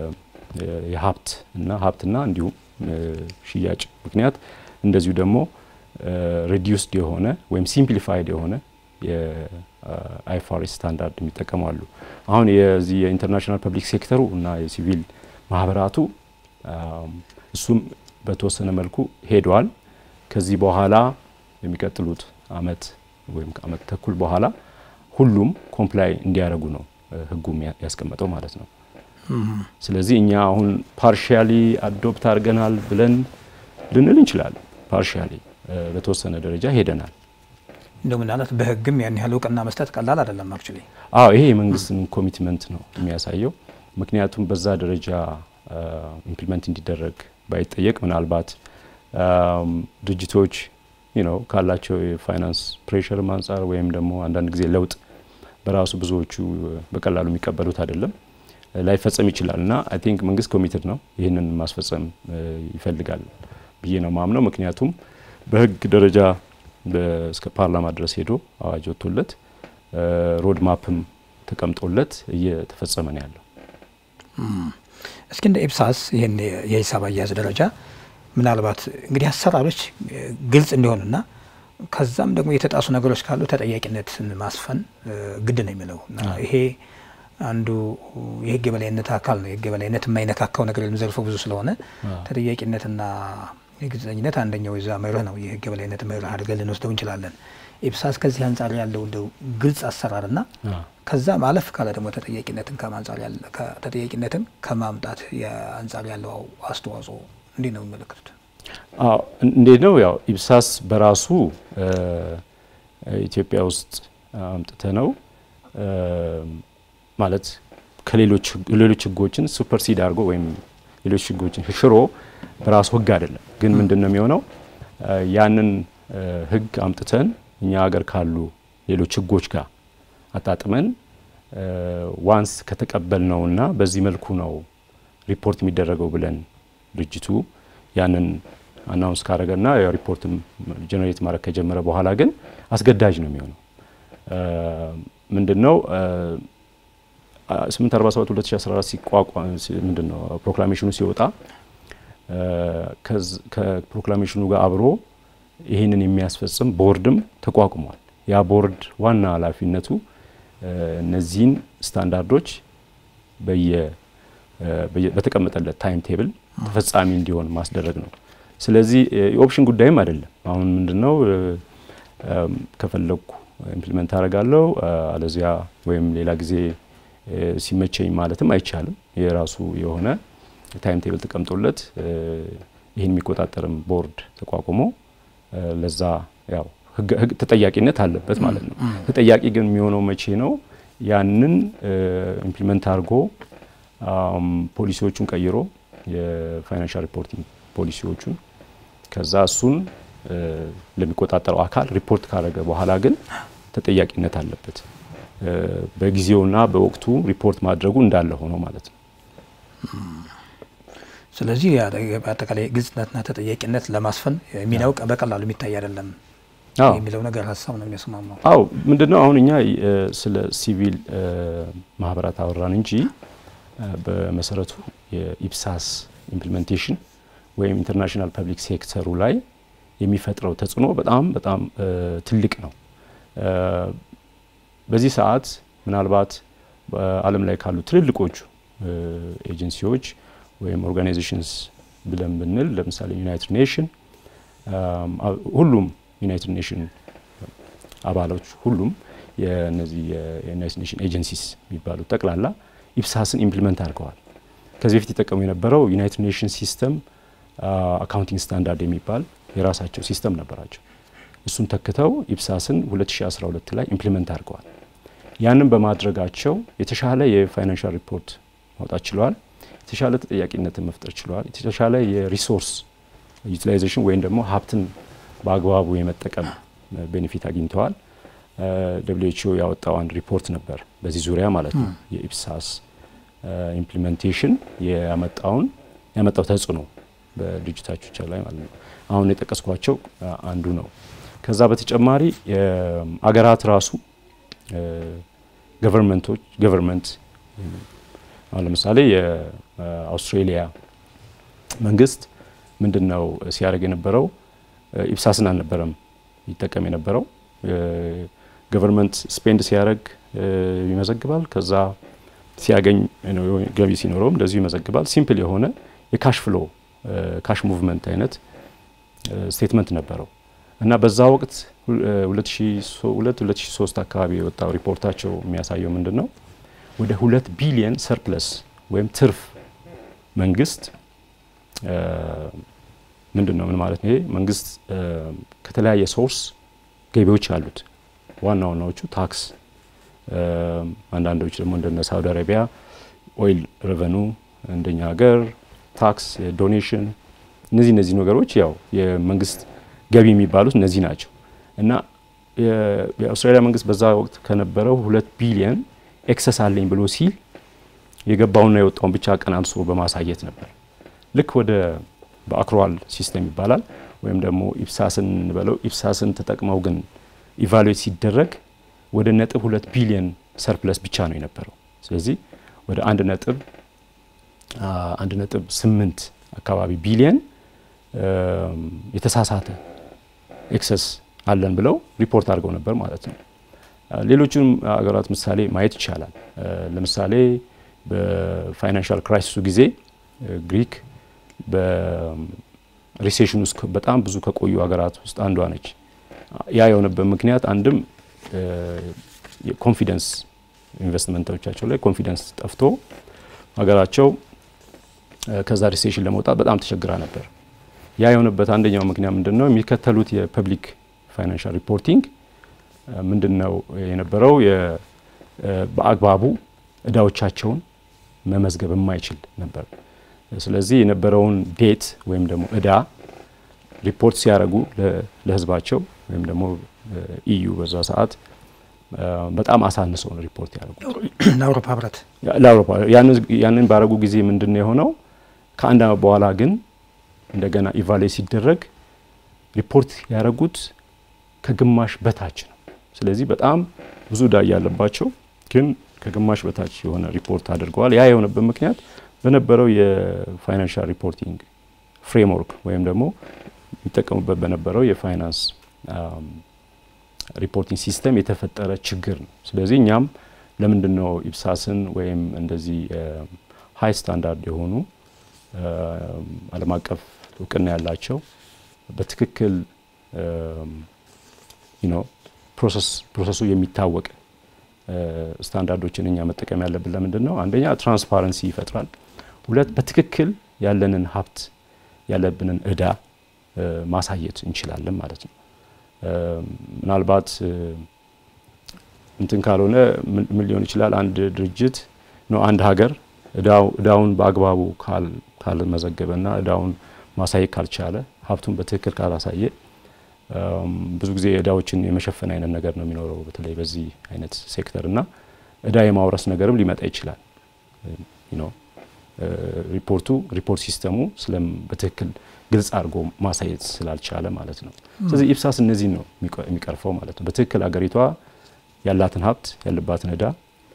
የሀብትና እንዲሁም ሽያጭ ምክንያት እንደዚሁ ደግሞ ሪዲዩስድ የሆነ ወይም ሲምፕሊፋይድ የሆነ የአይኤፍአርኤስ ስታንዳርድ የሚጠቀማሉ አሁን የዚህ የኢንተርናሽናል ፐብሊክ ሴክተሩ እና የሲቪል ማህበራቱ እሱም በተወሰነ መልኩ ሄዷል ከዚህ በኋላ የሚቀጥሉት አመት ወይም አመት ተኩል በኋላ ሁሉም ኮምፕላይ እንዲያደርጉ ነው ህጉም ያስቀመጠው ማለት ነው ስለዚህ እኛ አሁን ፓርሻሊ አዶፕት አድርገናል ብለን ልንል እንችላለን ፓርሻሊ በተወሰነ ደረጃ ሄደናል እንደምናለት በህግም ያን ያህል እውቅና መስጠት ቀላል አይደለም አክቹሊ ይሄ የመንግስትን ኮሚትመንት ነው የሚያሳየው ምክንያቱም በዛ ደረጃ ኢምፕሊመንት እንዲደረግ ባይጠየቅ ምናልባት ድርጅቶች ካላቸው የፋይናንስ ፕሬሸር ማንጻር ወይም ደግሞ አንዳንድ ጊዜ ለውጥ በራሱ ብዙዎቹ በቀላሉ የሚቀበሉት አይደለም ላይፈጸም ይችላልና አይ ቲንክ መንግስት ኮሚትድ ነው ይሄንን ማስፈጸም ይፈልጋል ብዬ ነው ማምነው ምክንያቱም በህግ ደረጃ እስከ ፓርላማ ድረስ ሄዶ አዋጅ ወጥቶለት ሮድ ማፕም ተቀምጦለት እየተፈጸመ ነው ያለው እስኪ እንደ ኢፕሳስ ይሄን የሂሳብ አያያዝ ደረጃ ምናልባት እንግዲህ አሰራሮች ግልጽ እንዲሆኑና ከዛም ደግሞ የተጣሱ ነገሮች ካሉ ተጠያቂነትን ማስፈን ግድ ነው የሚለውና ይሄ አንዱ የህግ የበላይነት አካል ነው የህግ የበላይነት የማይነካካው ነገር የሚዘርፈው ብዙ ስለሆነ ተጠያቂነትና የግልጽነት አንደኛው ይዛ መርህ ነው የህግ የበላይነት መርህ አድርገን ልንወስደው እንችላለን ኢፕሳስ ከዚህ አንፃር ያለው እንደው ግልጽ አሰራርና ከዛ ማለፍ ካለ ደግሞ ተጠያቂነትን ተጠያቂነትን ከማምጣት የአንፃር ያለው አስተዋጽኦ እንዴት ነው የሚመለከቱት እንዴት ነው ያው ኢፕሳስ በራሱ ኢትዮጵያ ውስጥ አምጥተነው ማለት ከሌሎች ህጎችን ሱፐርሲድ አድርጎ ወይም ሌሎች ህጎችን ሽሮ በራሱ ህግ አይደለም ግን ምንድነው የሚሆነው ያንን ህግ አምጥተን እኛ ሀገር ካሉ ሌሎች ህጎች ጋር አጣጥመን ዋንስ ከተቀበልነውና በዚህ መልኩ ነው ሪፖርት የሚደረገው ብለን ድርጅቱ ያንን አናውንስ ካረገና ሪፖርትም ጀነሬት ማድረግ ከጀመረ በኋላ ግን አስገዳጅ ነው የሚሆነው ምንድነው 847 2014 ሲቋቋም ምንድነው ፕሮክላሜሽኑ ሲወጣ ከፕሮክላሜሽኑ ጋር አብሮ ይሄንን የሚያስፈጽም ቦርድም ተቋቁሟል ያ ቦርድ ዋና ኃላፊነቱ እነዚህን ስታንዳርዶች በተቀመጠለት ታይም ቴብል ተፈጻሚ እንዲሆን ማስደረግ ነው ስለዚህ የኦፕሽን ጉዳይም አይደለም አሁን ምንድነው ከፈለኩ ኢምፕሊመንት አደርጋለሁ አለዚያ ወይም ሌላ ጊዜ ሲመቸኝ ማለትም አይቻልም የራሱ የሆነ ታይም ቴብል ተቀምጦለት ይሄን የሚቆጣጠርም ቦርድ ተቋቁሞ ለዛ ያው ህግ ተጠያቂነት አለበት ማለት ነው ተጠያቂ ግን የሚሆነው መቼ ነው ያንን ኢምፕሊመንት አድርጎ ፖሊሲዎቹን ቀይሮ የፋይናንሻል ሪፖርቲንግ ፖሊሲዎቹን ከዛ እሱን ለሚቆጣጠረው አካል ሪፖርት ካደረገ በኋላ ግን ተጠያቂነት አለበት በጊዜውና በወቅቱ ሪፖርት ማድረጉ እንዳለ ሆኖ ማለት ነው ስለዚህ አጠቃላይ ግልጽነትና ተጠያቂነት ለማስፈን የሚናውቅ በቀላሉ የሚታይ አይደለም የሚለው ነገር ሐሳብ ነው የሚያስማማው ምንድነው አሁን እኛ ስለ ሲቪል ማህበራት አወራን እንጂ በመሰረቱ የኢፕሳስ ኢምፕሊሜንቴሽን ወይም ኢንተርናሽናል ፐብሊክ ሴክተሩ ላይ የሚፈጥረው ተጽዕኖ በጣም ትልቅ ነው በዚህ ሰዓት ምናልባት በአለም ላይ ካሉ ትልልቆቹ ኤጀንሲዎች ወይም ኦርጋናይዜሽንስ ብለን ብንል ለምሳሌ ዩናይትድ ኔሽን ሁሉም ዩናይትድ ኔሽን አባሎች ሁሉም የነዚህ የዩናይትድ ኔሽን ኤጀንሲስ የሚባሉት ጠቅላላ ኢፕሳስን ኢምፕሊመንት አድርገዋል። ከዚህ በፊት የተጠቀሙ የነበረው ዩናይትድ ኔሽን ሲስተም አካውንቲንግ ስታንዳርድ የሚባል የራሳቸው ሲስተም ነበራቸው። እሱን ተክተው ኢፕሳስን 2012 ላይ ኢምፕሊመንት አድርገዋል። ያንን በማድረጋቸው የተሻለ የፋይናንሻል ሪፖርት ማውጣት ችለዋል። የተሻለ ተጠያቂነትን መፍጠር ችለዋል። የተሻለ የሪሶርስ ዩቲላይዜሽን ወይም ደግሞ ሀብትን በአግባቡ የመጠቀም ቤኔፊት አግኝተዋል። WHO ያወጣው አንድ ሪፖርት ነበር በዚህ ዙሪያ ማለት ነው። የኢፕሳስ ኢምፕሊሜንቴሽን ያመጣው ተጽዕኖ በድርጅታቸው ላይ ማለት ነው። አሁን የጠቀስኳቸው አንዱ ነው። ከዛ በተጨማሪ አገራት ራሱ ገቨርንመንት አሁን ለምሳሌ የአውስትራሊያ መንግስት ምንድነው ሲያደርግ የነበረው ኢፕሳስን አልነበረም ይጠቀም የነበረው። ገቨርንመንት ስፔንድ ሲያደርግ ይመዘግባል። ከዛ ሲያገኝ ገቢ ሲኖረውም እንደዚሁ ይመዘግባል። ሲምፕል የሆነ የካሽ ፍሎ ካሽ ሙቭመንት አይነት ስቴትመንት ነበረው እና በዛ ወቅት 2003 አካባቢ የወጣው ሪፖርታቸው የሚያሳየው ምንድነው ወደ 2 ቢሊዮን ሰርፕለስ ወይም ትርፍ መንግስት ምንድነው ምን ማለት ነው? መንግስት ከተለያየ ሶርስ ገቢዎች አሉት። ዋናዎቹ ታክስ፣ አንዳንዶች ደግሞ እንደነ ሳውዲ አረቢያ ኦይል ሬቨኑ፣ እንደኛ ሀገር ታክስ፣ ዶኔሽን፣ እነዚህ ነገሮች ያው የመንግስት ገቢ የሚባሉት እነዚህ ናቸው እና የአውስትራሊያ መንግስት በዛ ወቅት ከነበረው 2 ቢሊዮን ኤክሰስ አለኝ ብሎ ሲል የገባውና የወጣውን ብቻ ቀናንሶ በማሳየት ነበር። ልክ ወደ በአክሩዋል ሲስተም ይባላል ወይም ደግሞ ኢፕሳስን በለው ኢፕሳስን ተጠቅመው ግን ኢቫሉዌት ሲደረግ ወደ 1.2 ቢሊዮን ሰርፕለስ ብቻ ነው የነበረው። ስለዚህ ወደ 1.8 አካባቢ ቢሊዮን የተሳሳተ ኤክሰስ አለን ብለው ሪፖርት አድርገው ነበር ማለት ነው። ሌሎችም አገራት ምሳሌ ማየት ይቻላል። ለምሳሌ በፋይናንሻል ክራይሲሱ ጊዜ ግሪክ በሪሴሽን ውስጥ በጣም ብዙ ከቆዩ ሀገራት ውስጥ አንዷ ነች። ያ የሆነበት ምክንያት አንድም የኮንፊደንስ ኢንቨስትመንቶቻቸው ላይ ኮንፊደንስ ጠፍቶ ሀገራቸው ከዛ ሪሴሽን ለመውጣት በጣም ተቸግራ ነበር። ያ የሆነበት አንደኛው ምክንያት ምንድነው? የሚከተሉት የፐብሊክ ፋይናንሻል ሪፖርቲንግ ምንድነው የነበረው? በአግባቡ እዳዎቻቸውን መመዝገብ የማይችል ነበር። ስለዚህ የነበረውን ዴት ወይም ደግሞ እዳ ሪፖርት ሲያደርጉ ለህዝባቸው ወይም ደግሞ ኢዩ በዛ ሰዓት በጣም አሳንሰው ነው ሪፖርት ያደርጉት ለአውሮፓ ህብረት። ያንን ባረጉ ጊዜ ምንድነው የሆነው? ከአንድ ዓመት በኋላ ግን እንደገና ኢቫሉዌት ሲደረግ ሪፖርት ያደረጉት ከግማሽ በታች ነው። ስለዚህ በጣም ብዙ እዳ ያለባቸው ግን ከግማሽ በታች የሆነ ሪፖርት አድርገዋል። ያ የሆነበት ምክንያት በነበረው የፋይናንሻል ሪፖርቲንግ ፍሬምወርክ ወይም ደግሞ የሚጠቀሙበት በነበረው የፋይናንስ ሪፖርቲንግ ሲስተም የተፈጠረ ችግር ነው። ስለዚህ እኛም ለምንድነው ኢፕሳስን ወይም እንደዚህ ሃይ ስታንዳርድ የሆኑ ዓለም አቀፍ እውቅና ያላቸው በትክክል ፕሮሰሱ የሚታወቅ ስታንዳርዶችን እኛ መጠቀም ያለብን ለምንድነው? አንደኛ ትራንስፓረንሲ ይፈጥራል። ሁለት በትክክል ያለንን ሀብት ያለብንን እዳ ማሳየት እንችላለን ማለት ነው። ምናልባት እንትን ካልሆነ ምን ሊሆን ይችላል? አንድ ድርጅት ነው አንድ ሀገር እዳውን በአግባቡ ካልመዘገበና እዳውን ማሳየት ካልቻለ ሀብቱን በትክክል ካላሳየ ብዙ ጊዜ እዳዎችን የመሸፈን አይነት ነገር ነው የሚኖረው በተለይ በዚህ አይነት ሴክተር እና እዳ የማውረስ ነገርም ሊመጣ ይችላል። ሪፖርት ሲስተሙ በትክክል ግልጽ አድርጎ ማሳየት ስላልቻለ ማለት ነው። ስለዚህ ኢፕሳስ እነዚህ ነው የሚቀርፈው ማለት ነው። በትክክል ሀገሪቷ ያላትን ሀብት ያለባትን እዳ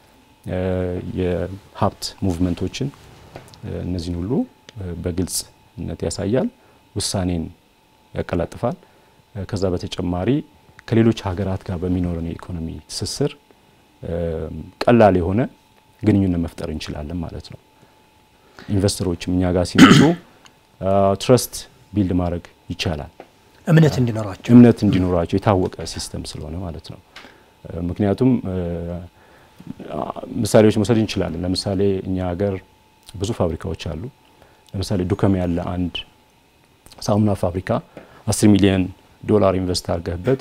የሀብት ሙቭመንቶችን እነዚህን ሁሉ በግልጽነት ያሳያል፣ ውሳኔን ያቀላጥፋል። ከዛ በተጨማሪ ከሌሎች ሀገራት ጋር በሚኖረን የኢኮኖሚ ትስስር ቀላል የሆነ ግንኙነት መፍጠር እንችላለን ማለት ነው። ኢንቨስተሮችም እኛ ጋር ሲመጡ ትረስት ቢልድ ማድረግ ይቻላል። እምነት እንዲኖራቸው የታወቀ ሲስተም ስለሆነ ማለት ነው። ምክንያቱም ምሳሌዎች መውሰድ እንችላለን። ለምሳሌ እኛ ሀገር ብዙ ፋብሪካዎች አሉ። ለምሳሌ ዱከም ያለ አንድ ሳሙና ፋብሪካ $10 ሚሊዮን ኢንቨስት አድርገህበት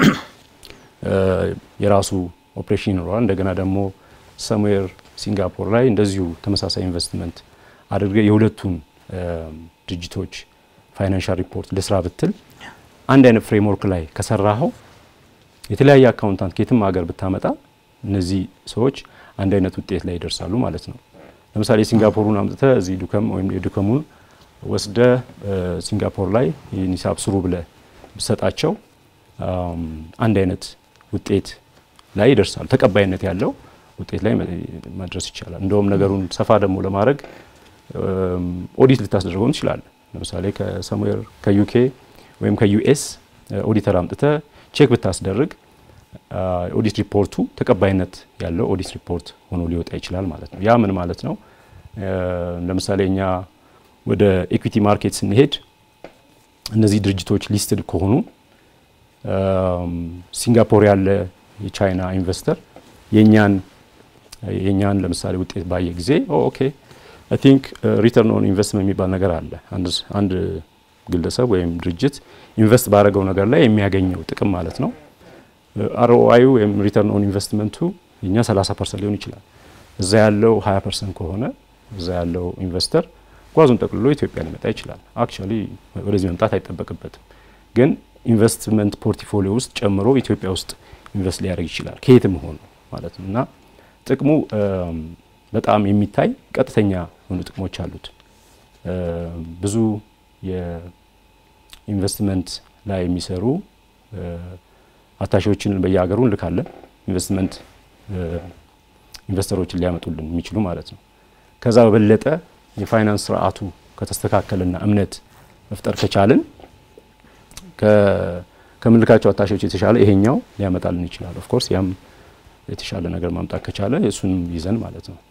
የራሱ ኦፕሬሽን ይኖራል። እንደገና ደግሞ ሰምዌር ሲንጋፖር ላይ እንደዚሁ ተመሳሳይ ኢንቨስትመንት አድርገህ የሁለቱን ድርጅቶች ፋይናንሻል ሪፖርት ለስራ ብትል አንድ አይነት ፍሬምወርክ ላይ ከሰራኸው የተለያየ አካውንታንት ከየትም ሀገር ብታመጣ እነዚህ ሰዎች አንድ አይነት ውጤት ላይ ይደርሳሉ ማለት ነው። ለምሳሌ ሲንጋፖሩን አምጥተህ እዚህ ዱከም ወይም የዱከሙን ወስደ ሲንጋፖር ላይ ሂሳብ ስሩ ብለህ ብሰጣቸው አንድ አይነት ውጤት ላይ ይደርሳሉ። ተቀባይነት ያለው ውጤት ላይ መድረስ ይቻላል። እንደውም ነገሩን ሰፋ ደግሞ ለማድረግ ኦዲት ልታስደርገው እንችላለን። ለምሳሌ ከሰምዌር ከዩኬ ወይም ከዩኤስ ኦዲተር አምጥተህ ቼክ ብታስደርግ ኦዲት ሪፖርቱ ተቀባይነት ያለው ኦዲት ሪፖርት ሆኖ ሊወጣ ይችላል ማለት ነው። ያ ምን ማለት ነው? ለምሳሌ እኛ ወደ ኢኩዊቲ ማርኬት ስንሄድ እነዚህ ድርጅቶች ሊስትድ ከሆኑ ሲንጋፖር ያለ የቻይና ኢንቨስተር የኛን ለምሳሌ ውጤት ባየ ጊዜ ኦኬ አይ ቲንክ ሪተርን ኦን ኢንቨስትመንት የሚባል ነገር አለ። አንድ ግለሰብ ወይም ድርጅት ኢንቨስት ባደረገው ነገር ላይ የሚያገኘው ጥቅም ማለት ነው። አርኦአዩ ወይም ሪተርን ኦን ኢንቨስትመንቱ የኛ 30% ሊሆን ይችላል። እዛ ያለው 20% ከሆነ እዛ ያለው ኢንቨስተር ጓዙን ጠቅልሎ ኢትዮጵያ ሊመጣ ይችላል። አክቹአሊ ወደዚህ መምጣት አይጠበቅበትም። ግን ኢንቨስትመንት ፖርትፎሊዮ ውስጥ ጨምሮ ኢትዮጵያ ውስጥ ኢንቨስት ሊያደርግ ይችላል ከየትም ሆኖ ማለት ነውና ጥቅሙ በጣም የሚታይ ቀጥተኛ የሆኑ ጥቅሞች አሉት። ብዙ የኢንቨስትመንት ላይ የሚሰሩ አታሺዎችን በየሀገሩ እንልካለን። ኢንቨስተሮችን ሊያመጡልን የሚችሉ ማለት ነው። ከዛ በበለጠ የፋይናንስ ስርዓቱ ከተስተካከለና እምነት መፍጠር ከቻልን ከምንልካቸው አታሺዎች የተሻለ ይሄኛው ሊያመጣልን ይችላል። ኦፍ ኮርስ ያም የተሻለ ነገር ማምጣት ከቻለ እሱንም ይዘን ማለት ነው።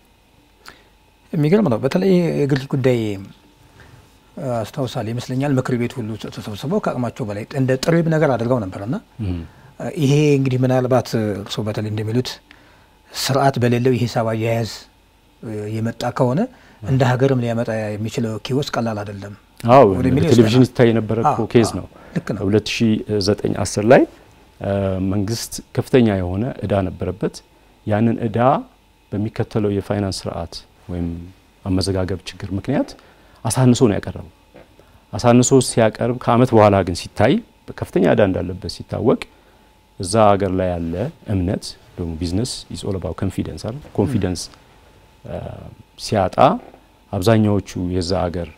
የሚገርም ነው። በተለይ የግል ጉዳይ አስታውሳለሁ ይመስለኛል ምክር ቤት ሁሉ ተሰብስበው ከአቅማቸው በላይ እንደ ጥሪብ ነገር አድርገው ነበርና ይሄ እንግዲህ ምናልባት ሰው በተለይ እንደሚሉት ስርዓት በሌለው የሂሳብ አያያዝ የመጣ ከሆነ እንደ ሀገርም ሊያመጣ የሚችለው ኪዮስ ቀላል አይደለም። አዎ ቴሌቪዥን ይታይ የነበረ ኬዝ ነው። 2009-10 ላይ መንግስት ከፍተኛ የሆነ እዳ ነበረበት። ያንን እዳ በሚከተለው የፋይናንስ ስርዓት ወይም አመዘጋገብ ችግር ምክንያት አሳንሶ ነው ያቀረበው። አሳንሶ ሲያቀርብ ከአመት በኋላ ግን ሲታይ ከፍተኛ እዳ እንዳለበት ሲታወቅ እዛ ሀገር ላይ ያለ እምነት ደግሞ ቢዝነስ ኢዝ ኦል አባውት ኮንፊደንስ ሲያጣ አብዛኛዎቹ የዛ ሀገር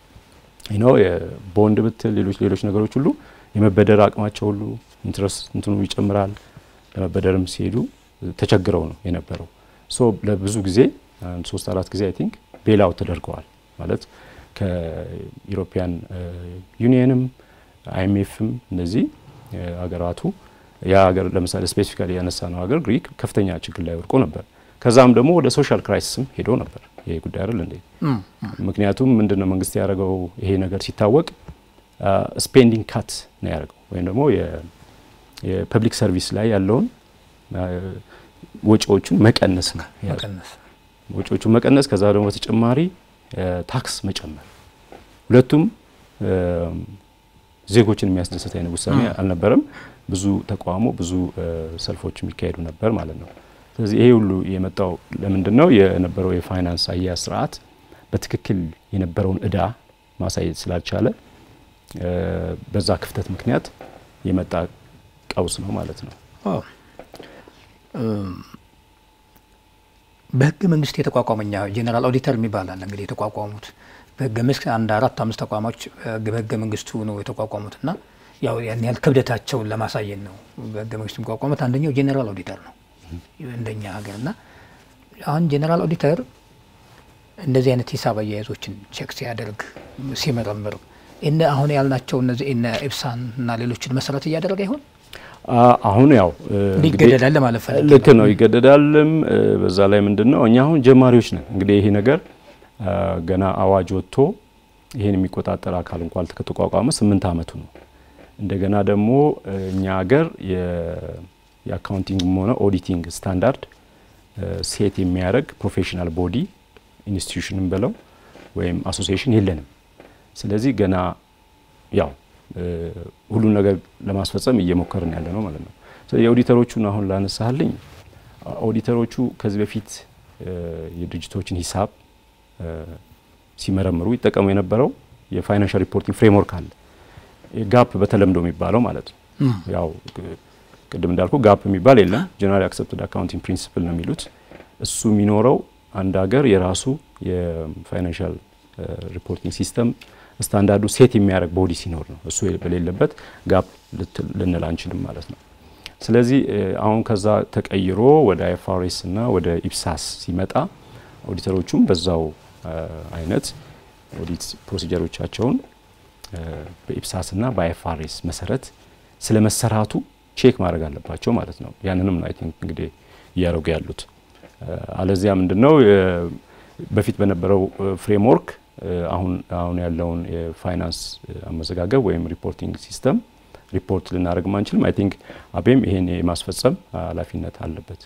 የቦንድ ብትል ሌሎች ነገሮች ሁሉ የመበደር አቅማቸው ሁሉ ኢንትረስት እንትኑ ይጨምራል። ለመበደርም ሲሄዱ ተቸግረው ነው የነበረው። ሶ ለብዙ ጊዜ 3-4 ጊዜ አይ ቲንክ ቤላው ተደርገዋል ማለት ከዩሮፒያን ዩኒየንም አይኤምኤፍም እነዚህ ሀገራቱ ያ ሀገር ለምሳሌ ስፔሲፊካሊ ያነሳ ነው ሀገር ግሪክ ከፍተኛ ችግር ላይ ወድቆ ነበር። ከዛም ደግሞ ወደ ሶሻል ክራይሲስም ሄዶ ነበር። ይሄ ጉዳይ አይደል እንዴ? ምክንያቱም ምንድነው መንግስት ያደረገው ይሄ ነገር ሲታወቅ ስፔንዲንግ ካት ነው ያደረገው ወይም ደግሞ የፐብሊክ ሰርቪስ ላይ ያለውን ወጪዎቹን መቀነስ ነው ያደረገው። ወጪዎቹን መቀነስ ከዛ ደግሞ በተጨማሪ ታክስ መጨመር ሁለቱም ዜጎችን የሚያስደስት አይነት ውሳኔ አልነበረም። ብዙ ተቋሞ ብዙ ሰልፎች የሚካሄዱ ነበር ማለት ነው። ስለዚህ ይሄ ሁሉ የመጣው ለምንድነው የነበረው የፋይናንስ አያያዝ ስርዓት በትክክል የነበረውን እዳ ማሳየት ስላልቻለ በዛ ክፍተት ምክንያት የመጣ ቀውስ ነው ማለት ነው። በህገ መንግስት የተቋቋመኛ ጄኔራል ኦዲተር የሚባል አለ። እንግዲህ የተቋቋሙት በህገ መንግስት 4-5 ተቋሞች በህገ መንግስቱ ነው የተቋቋሙትና ያው ያን ያህል ክብደታቸውን ለማሳየት ነው በህገ መንግስቱ የተቋቋሙት። አንደኛው ጄኔራል ኦዲተር ነው እንደኛ ሀገርና አሁን ጄኔራል ኦዲተር እንደዚህ አይነት ሂሳብ አያያዞችን ቼክ ሲያደርግ ሲመረምር አሁን ያልናቸው እነዚህ ኢፕሳን እና ሌሎችን መሰረት እያደረገ ይሆን? አሁን ያው ይገደዳል ማለት ልክ ነው ይገደዳልም። በዛ ላይ ምንድነው እኛ አሁን ጀማሪዎች ነን። እንግዲህ ይሄ ነገር ገና አዋጅ ወጥቶ ይሄን የሚቆጣጠር አካል እንኳን ከተቋቋመ 8 አመቱ ነው። እንደገና ደግሞ እኛ ሀገር የአካውንቲንግ ሆነ ኦዲቲንግ ስታንዳርድ ሴት የሚያደርግ ፕሮፌሽናል ቦዲ ኢንስቲትዩሽንም በለው ወይም አሶሲዬሽን የለንም። ስለዚህ ገና ያው ሁሉ ነገር ለማስፈጸም እየሞከርን ያለ ነው ማለት ነው። ስለዚህ የኦዲተሮቹን አሁን ላነሳልኝ ኦዲተሮቹ ከዚህ በፊት የድርጅቶችን ሂሳብ ሲመረምሩ ይጠቀሙ የነበረው የፋይናንሻል ሪፖርቲንግ ፍሬምወርክ አለ። ጋፕ በተለምዶ የሚባለው ማለት ነው። ያው ቅድም እንዳልኩ ጋፕ የሚባል የለም። ጀነራሊ አክሰፕትድ አካውንቲንግ ፕሪንሲፕል ነው የሚሉት። እሱ የሚኖረው አንድ ሀገር የራሱ የፋይናንሻል ሪፖርቲንግ ሲስተም ስታንዳርዱ ሴት የሚያደርግ ቦዲ ሲኖር ነው። እሱ በሌለበት ጋፕ ልንል አንችልም ማለት ነው። ስለዚህ አሁን ከዛ ተቀይሮ ወደ አይኤፍአርኤስ እና ወደ ኢፕሳስ ሲመጣ ኦዲተሮቹም በዛው አይነት ኦዲት ፕሮሲጀሮቻቸውን በኢፕሳስ እና በአይኤፍአርኤስ መሰረት ስለመሰራቱ ቼክ ማድረግ አለባቸው ማለት ነው። ያንንም አይ ቲንክ እንግዲህ እያደረጉ ያሉት አለዚያ ምንድነው በፊት በነበረው ፍሬምወርክ አሁን ያለውን የፋይናንስ አመዘጋገብ ወይም ሪፖርቲንግ ሲስተም ሪፖርት ልናደርግ ማንችልም። አይ ቲንክ አቤም ይሄን የማስፈጸም ኃላፊነት አለበት።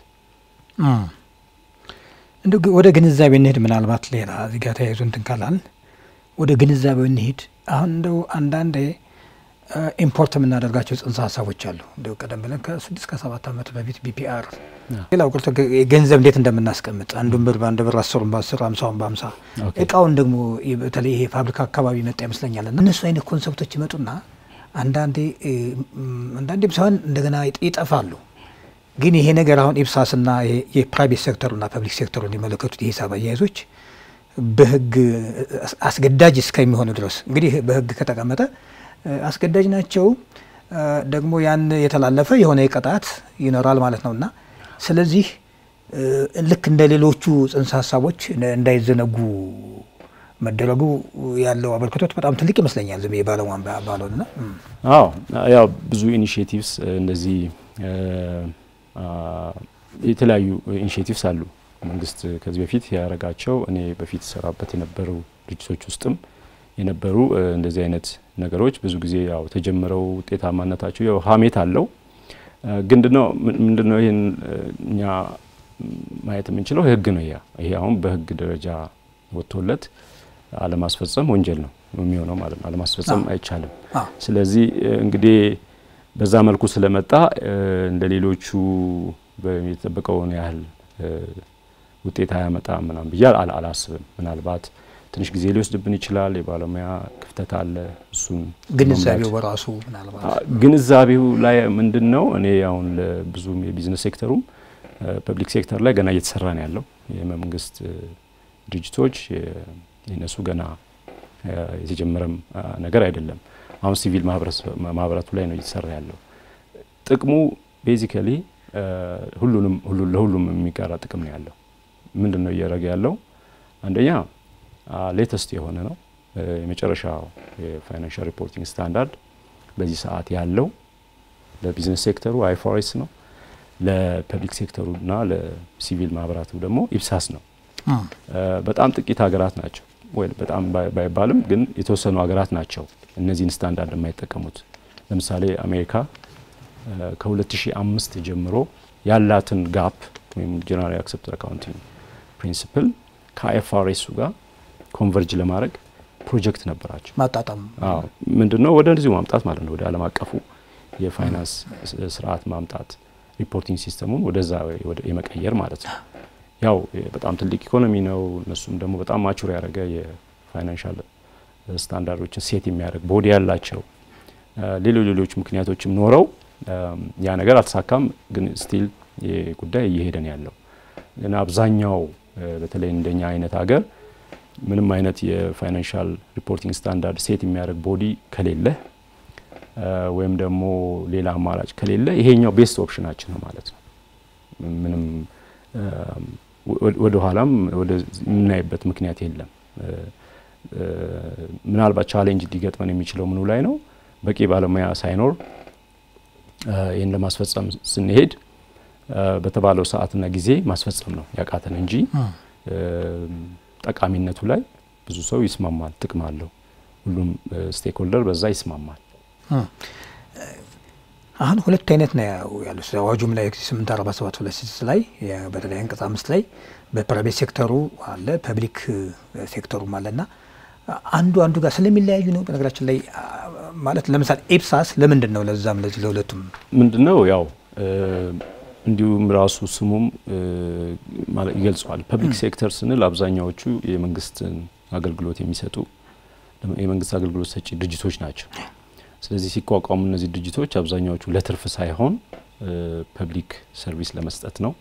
እንደው ወደ ግንዛቤ እንሄድ። ምናልባት ሌላ እዚህ ጋር ተያይዞ እንትን ካላል ወደ ግንዛቤው እንሄድ። አሁን እንደው አንዳንዴ ኢምፖርት የምናደርጋቸው ጽንሰ ሀሳቦች አሉ። እንደው ቀደም ብለን ከ6 ከ7 ዓመት በፊት ቢፒአር ሌላው ቁርጥ ገንዘብ እንዴት እንደምናስቀምጥ አንዱን ብር በአንድ ብር 10ን በ10 50ን በ50 እቃውን ደግሞ በተለይ ይሄ ፋብሪካ አካባቢ መጣ ይመስለኛልና እነሱ አይነት ኮንሰፕቶች ይመጡና አንዳንዴ ሳይሆን እንደገና ይጠፋሉ። ግን ይሄ ነገር አሁን ኢፕሳስና የፕራይቬት ሴክተሩና ፐብሊክ ሴክተሩን የሚመለከቱት የሂሳብ አያያዞች በህግ አስገዳጅ እስከሚሆኑ ድረስ እንግዲህ በህግ ከተቀመጠ አስገዳጅ ናቸው። ደግሞ ያን የተላለፈ የሆነ የቅጣት ይኖራል ማለት ነውና ስለዚህ ልክ እንደ ሌሎቹ ጽንሰ ሀሳቦች እንዳይዘነጉ መደረጉ ያለው አበርክቶት በጣም ትልቅ ይመስለኛል። ዝም የባለሙያን ባለውና አዎ ያው ብዙ ኢኒሺዬቲቭስ እንደዚህ የተለያዩ ኢኒሺዬቲቭስ አሉ። መንግስት ከዚህ በፊት ያረጋቸው እኔ በፊት ሰራበት የነበሩ ድርጅቶች ውስጥም የነበሩ እንደዚህ አይነት ነገሮች ብዙ ጊዜ ያው ተጀምረው ውጤታማነታቸው ያው ሀሜት አለው። ግን ምንድነው ይሄን እኛ ማየት የምንችለው ህግ ነው። ይሄ አሁን በህግ ደረጃ ወጥቶለት አለማስፈጸም ወንጀል ነው የሚሆነው ማለት ነው። አለማስፈጸም አይቻልም። ስለዚህ እንግዲህ በዛ መልኩ ስለመጣ እንደሌሎቹ በሚጠበቀውን ያህል ውጤት ያመጣ ምናም ብያል አላስብም። ምናልባት ትንሽ ጊዜ ሊወስድብን ይችላል። የባለሙያ ክፍተት አለ። እሱን ግንዛቤው በራሱ ምናልባት ግንዛቤው ላይ ምንድነው እኔ አሁን ለብዙ የቢዝነስ ሴክተሩም ፐብሊክ ሴክተር ላይ ገና እየተሰራ ነው ያለው። የመንግስት ድርጅቶች የነሱ ገና የተጀመረም ነገር አይደለም። አሁን ሲቪል ማህበራቱ ላይ ነው እየተሰራ ያለው። ጥቅሙ ቤዚካሊ ለሁሉም የሚጋራ ጥቅም ነው ያለው። ምንድነው እያደረገ ያለው? አንደኛ ሌተስት የሆነ ነው የመጨረሻው የፋይናንሻል ሪፖርቲንግ ስታንዳርድ በዚህ ሰዓት ያለው ለቢዝነስ ሴክተሩ አይኤፍአርኤስ ነው። ለፐብሊክ ሴክተሩና ለሲቪል ማህበራቱ ደግሞ ኢፕሳስ ነው። በጣም ጥቂት ሀገራት ናቸው ወይ በጣም ባይባልም ግን የተወሰኑ ሀገራት ናቸው እነዚህን ስታንዳርድ የማይጠቀሙት። ለምሳሌ አሜሪካ ከ2005 ጀምሮ ያላትን ጋፕ ወይም ጀነራሊ አክሰፕትድ አካውንቲንግ ፕሪንሲፕል ከአይኤፍአርኤስ ጋር ኮንቨርጅ ለማድረግ ፕሮጀክት ነበራቸው። ማጣጣም ምንድነው ወደዚህ ማምጣት ማለት ነው። ወደ ዓለም አቀፉ የፋይናንስ ስርዓት ማምጣት ሪፖርቲንግ ሲስተሙን ወደዛ የመቀየር ማለት ነው። ያው በጣም ትልቅ ኢኮኖሚ ነው። እነሱም ደግሞ በጣም ማቹር ያደረገ የፋይናንሻል ስታንዳርዶችን ሴት የሚያደርግ ቦዲ ያላቸው ሌሎች ምክንያቶችም ኖረው ያ ነገር አልተሳካም። ግን ስቲል የጉዳይ እየሄደን ያለው እና አብዛኛው በተለይ እንደኛ አይነት ሀገር ምንም አይነት የፋይናንሻል ሪፖርቲንግ ስታንዳርድ ሴት የሚያደርግ ቦዲ ከሌለ ወይም ደግሞ ሌላ አማራጭ ከሌለ ይሄኛው ቤስት ኦፕሽናችን ነው ማለት ነው። ምንም ወደ ኋላም ወደ ምናይበት ምክንያት የለም። ምናልባት ቻሌንጅ ሊገጥመን የሚችለው ምኑ ላይ ነው? በቂ ባለሙያ ሳይኖር ይሄን ለማስፈጸም ስንሄድ በተባለው ሰዓትና ጊዜ ማስፈጸም ነው ያቃተን እንጂ ጠቃሚነቱ ላይ ብዙ ሰው ይስማማል ጥቅም አለው ሁሉም ስቴክሆልደር በዛ ይስማማል አሁን ሁለት አይነት ነው ያለው አዋጁም ላይ 847 ላይ በተለይ አንቀጽ 5 ላይ በፕራይቬት ሴክተሩ አለ ፐብሊክ ሴክተሩም አለና አንዱ ጋር ስለሚለያዩ ነው በነገራችን ላይ ማለት ለምሳሌ ኢፕሳስ ለምንድን ነው ለዛም ለዚህ ለሁለቱም ምንድነው ያው እንዲሁም ራሱ ስሙም ማለት ይገልጻል ፐብሊክ ሴክተር ስንል አብዛኛዎቹ የመንግስትን አገልግሎት የሚሰጡ የመንግስት አገልግሎት ሰጪ ድርጅቶች ናቸው ስለዚህ ሲቋቋሙ እነዚህ ድርጅቶች አብዛኛዎቹ ለትርፍ ሳይሆን ፐብሊክ ሰርቪስ ለመስጠት ነው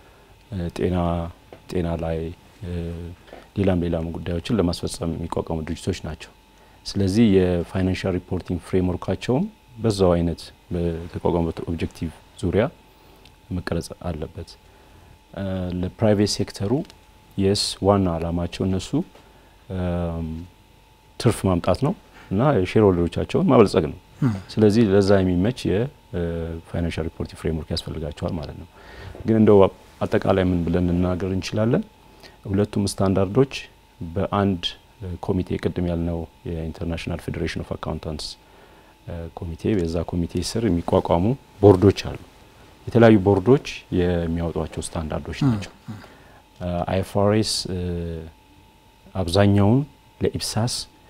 ጤና ላይ ሌላም ጉዳዮችን ለማስፈጸም የሚቋቋሙ ድርጅቶች ናቸው ስለዚህ የፋይናንሻል ሪፖርቲንግ ፍሬምወርካቸው በዛው አይነት በተቋቋሙበት ኦብጀክቲቭ ዙሪያ መቀረጽ አለበት ለፕራይቬት ሴክተሩ የስ ዋና አላማቸው እነሱ ትርፍ ማምጣት ነው እና ሼርሆልደሮቻቸውን ማበልጸግ ነው ስለዚህ ለዛ የሚመች የፋይናንሻል ሪፖርቲንግ ፍሬምወርክ ያስፈልጋቸዋል ማለት ነው ግን እንደው አጠቃላይ ምን ብለን እናገር እንችላለን ሁለቱም ስታንዳርዶች በአንድ ኮሚቴ ቀደም ያልነው የኢንተርናሽናል ፌዴሬሽን ኦፍ አካውንታንትስ ኮሚቴ በዛ ኮሚቴ ስር የሚቋቋሙ ቦርዶች አሉ የተለያዩ ቦርዶች የሚያወጧቸው ስታንዳርዶች ናቸው አይኤፍአርኤስ አብዛኛውን ለኢፕሳስ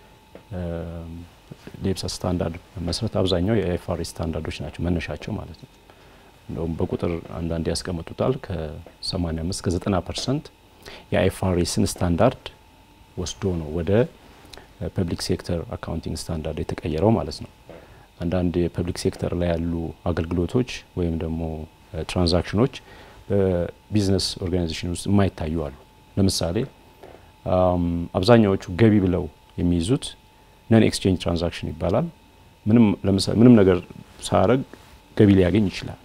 ስታንዳርድ መስረት አብዛኛው የአይኤፍአርኤስ ስታንዳርዶች ናቸው መነሻቸው ማለት ነው እንደውም በቁጥር አንዳንድ ያስቀምጡታል ከ85 እስከ 90% የአይኤፍአርኤስን ስታንዳርድ ወስዶ ነው ወደ ፐብሊክ ሴክተር አካውንቲንግ ስታንዳርድ የተቀየረው ማለት ነው አንዳንድ የፐብሊክ ሴክተር ላይ ያሉ አገልግሎቶች ወይም ደግሞ ትራንዛክሽኖች በቢዝነስ ኦርጋናይዜሽን ውስጥ የማይታዩ አሉ ለምሳሌ አብዛኛዎቹ ገቢ ብለው የሚይዙት ነን ኤክስቼንጅ ትራንዛክሽን ይባላል ለምሳሌ ምንም ነገር ሳያረግ ገቢ ሊያገኝ ይችላል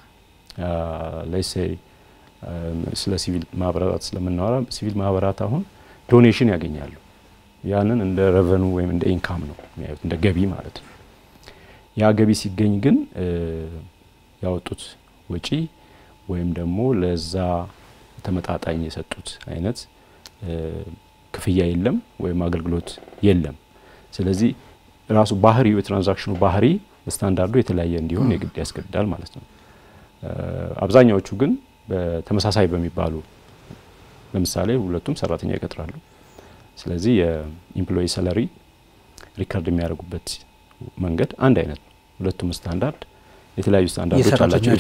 ለይሴ ስለ ሲቪል ማህበራት ስለምናወራ ሲቪል ማህበራት አሁን ዶኔሽን ያገኛሉ ያንን እንደ ሬቨኑ ወይም እንደ ኢንካም ነው የሚያዩት እንደ ገቢ ማለት ነው ያ ገቢ ሲገኝ ግን ያወጡት ወጪ ወይም ደግሞ ለዛ ተመጣጣኝ የሰጡት አይነት ክፍያ የለም ወይም አገልግሎት የለም ስለዚህ ራሱ ባህሪው የትራንዛክሽኑ ባህሪ ስታንዳርዱ የተለያየ እንዲሆን የግድ ያስገድዳል ማለት ነው አብዛኛዎቹ ግን በተመሳሳይ በሚባሉ ለምሳሌ ሁለቱም ሰራተኛ ይቀጥራሉ ስለዚህ የኤምፕሎይ ሳላሪ ሪከርድ የሚያደርጉበት መንገድ አንድ አይነት ነው ሁለቱም ስታንዳርድ የተለያዩ ስታንዳርዶች አላቸው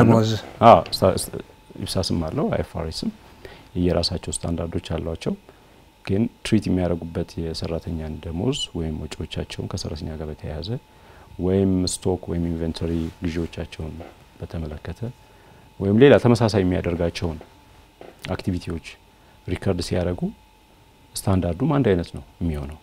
ኢፕሳስም አለው አይኤፍአርኤስም የራሳቸው ስታንዳርዶች አሏቸው ግን ትሪት የሚያደርጉበት የሰራተኛን ደሞዝ ወይም ወጪዎቻቸውን ከሰራተኛ ጋር በተያያዘ ወይም ስቶክ ወይም ኢንቨንተሪ ግዢዎቻቸውን በተመለከተ ወይም ሌላ ተመሳሳይ የሚያደርጋቸውን አክቲቪቲዎች ሪከርድ ሲያደርጉ ስታንዳርዱም አንድ አይነት ነው የሚሆነው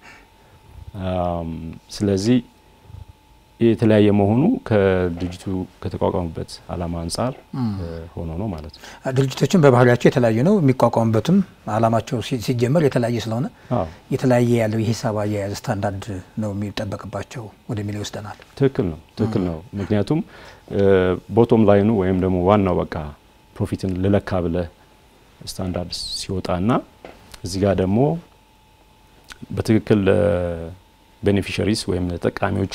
ስለዚህ የተለያየ መሆኑ ከድርጅቱ ከተቋቋመበት አላማ አንፃር ሆኖ ነው ማለት ነው ድርጅቶችን በባህሪያቸው የተለያዩ ነው የሚቋቋሙበትም አላማቸው ሲጀመር የተለያየ ስለሆነ የተለያየ ያለው የሂሳብ አያያዝ ስታንዳርድ ነው የሚጠበቅባቸው ወደሚለው ይወስደናል ትክክል ነው ምክንያቱም ቦቶም ላይኑ ወይም ደግሞ ዋናው በቃ ፕሮፊትን ለለካ ብለ ስታንዳርድ ሲወጣና እዚህ ጋር ደግሞ በትክክል ቤኔፊሻሪስ ወይም ተጠቃሚዎቹ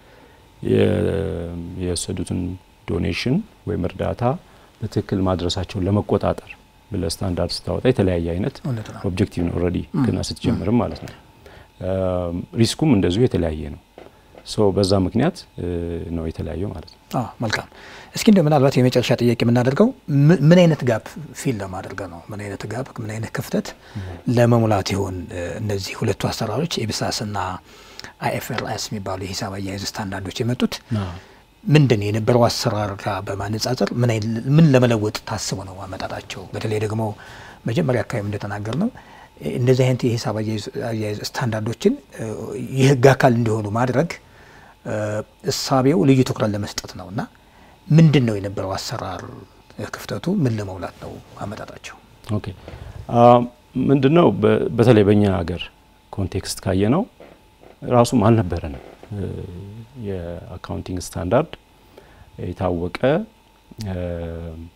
የሰዱትን ዶኔሽን ወይም እርዳታ በትክክል ማድረሳቸውን ለመቆጣጠር ብለ ስታንዳርድ ስታወጣ የተለያየ አይነት ኦብጀክቲቭ ነው ኦሬዲ ከና ስትጀምርም ማለት ነው ሪስኩም እንደዚሁ የተለያየ ነው በዛ ምክንያት ነው የተለያየው ማለት ነው መልካም እስኪ እንደው ምናልባት የመጨረሻ ጥያቄ የምናደርገው ምን አይነት ጋፕ ፊል ለማድረግ ነው ምን አይነት ጋፕ ምን አይነት ክፍተት ለመሙላት ይሆን እነዚህ ሁለቱ አሰራሮች ኢፕሳስና አይኤፍአርኤስ የሚባሉ የሂሳብ አያያዝ ስታንዳርዶች የመጡት ምንድን የነበረው አሰራር ጋር በማነጻጸር ምን ለመለወጥ ታስቦ ነው አመጣጣቸው በተለይ ደግሞ መጀመሪያ አካባቢ እንደተናገር ነው እንደዚህ አይነት የሂሳብ አያያዝ ስታንዳርዶችን የህግ አካል እንዲሆኑ ማድረግ እሳቤው ልዩ ትኩረት ለመስጠት ነውና ምንድነው የነበረው አሰራር ክፍተቱ ምን ለመውላት ነው አመጣጣቸው ኦኬ ምንድነው በተለይ በእኛ ሀገር ኮንቴክስት ካየነው ራሱም አልነበረንም የአካውንቲንግ ስታንዳርድ የታወቀ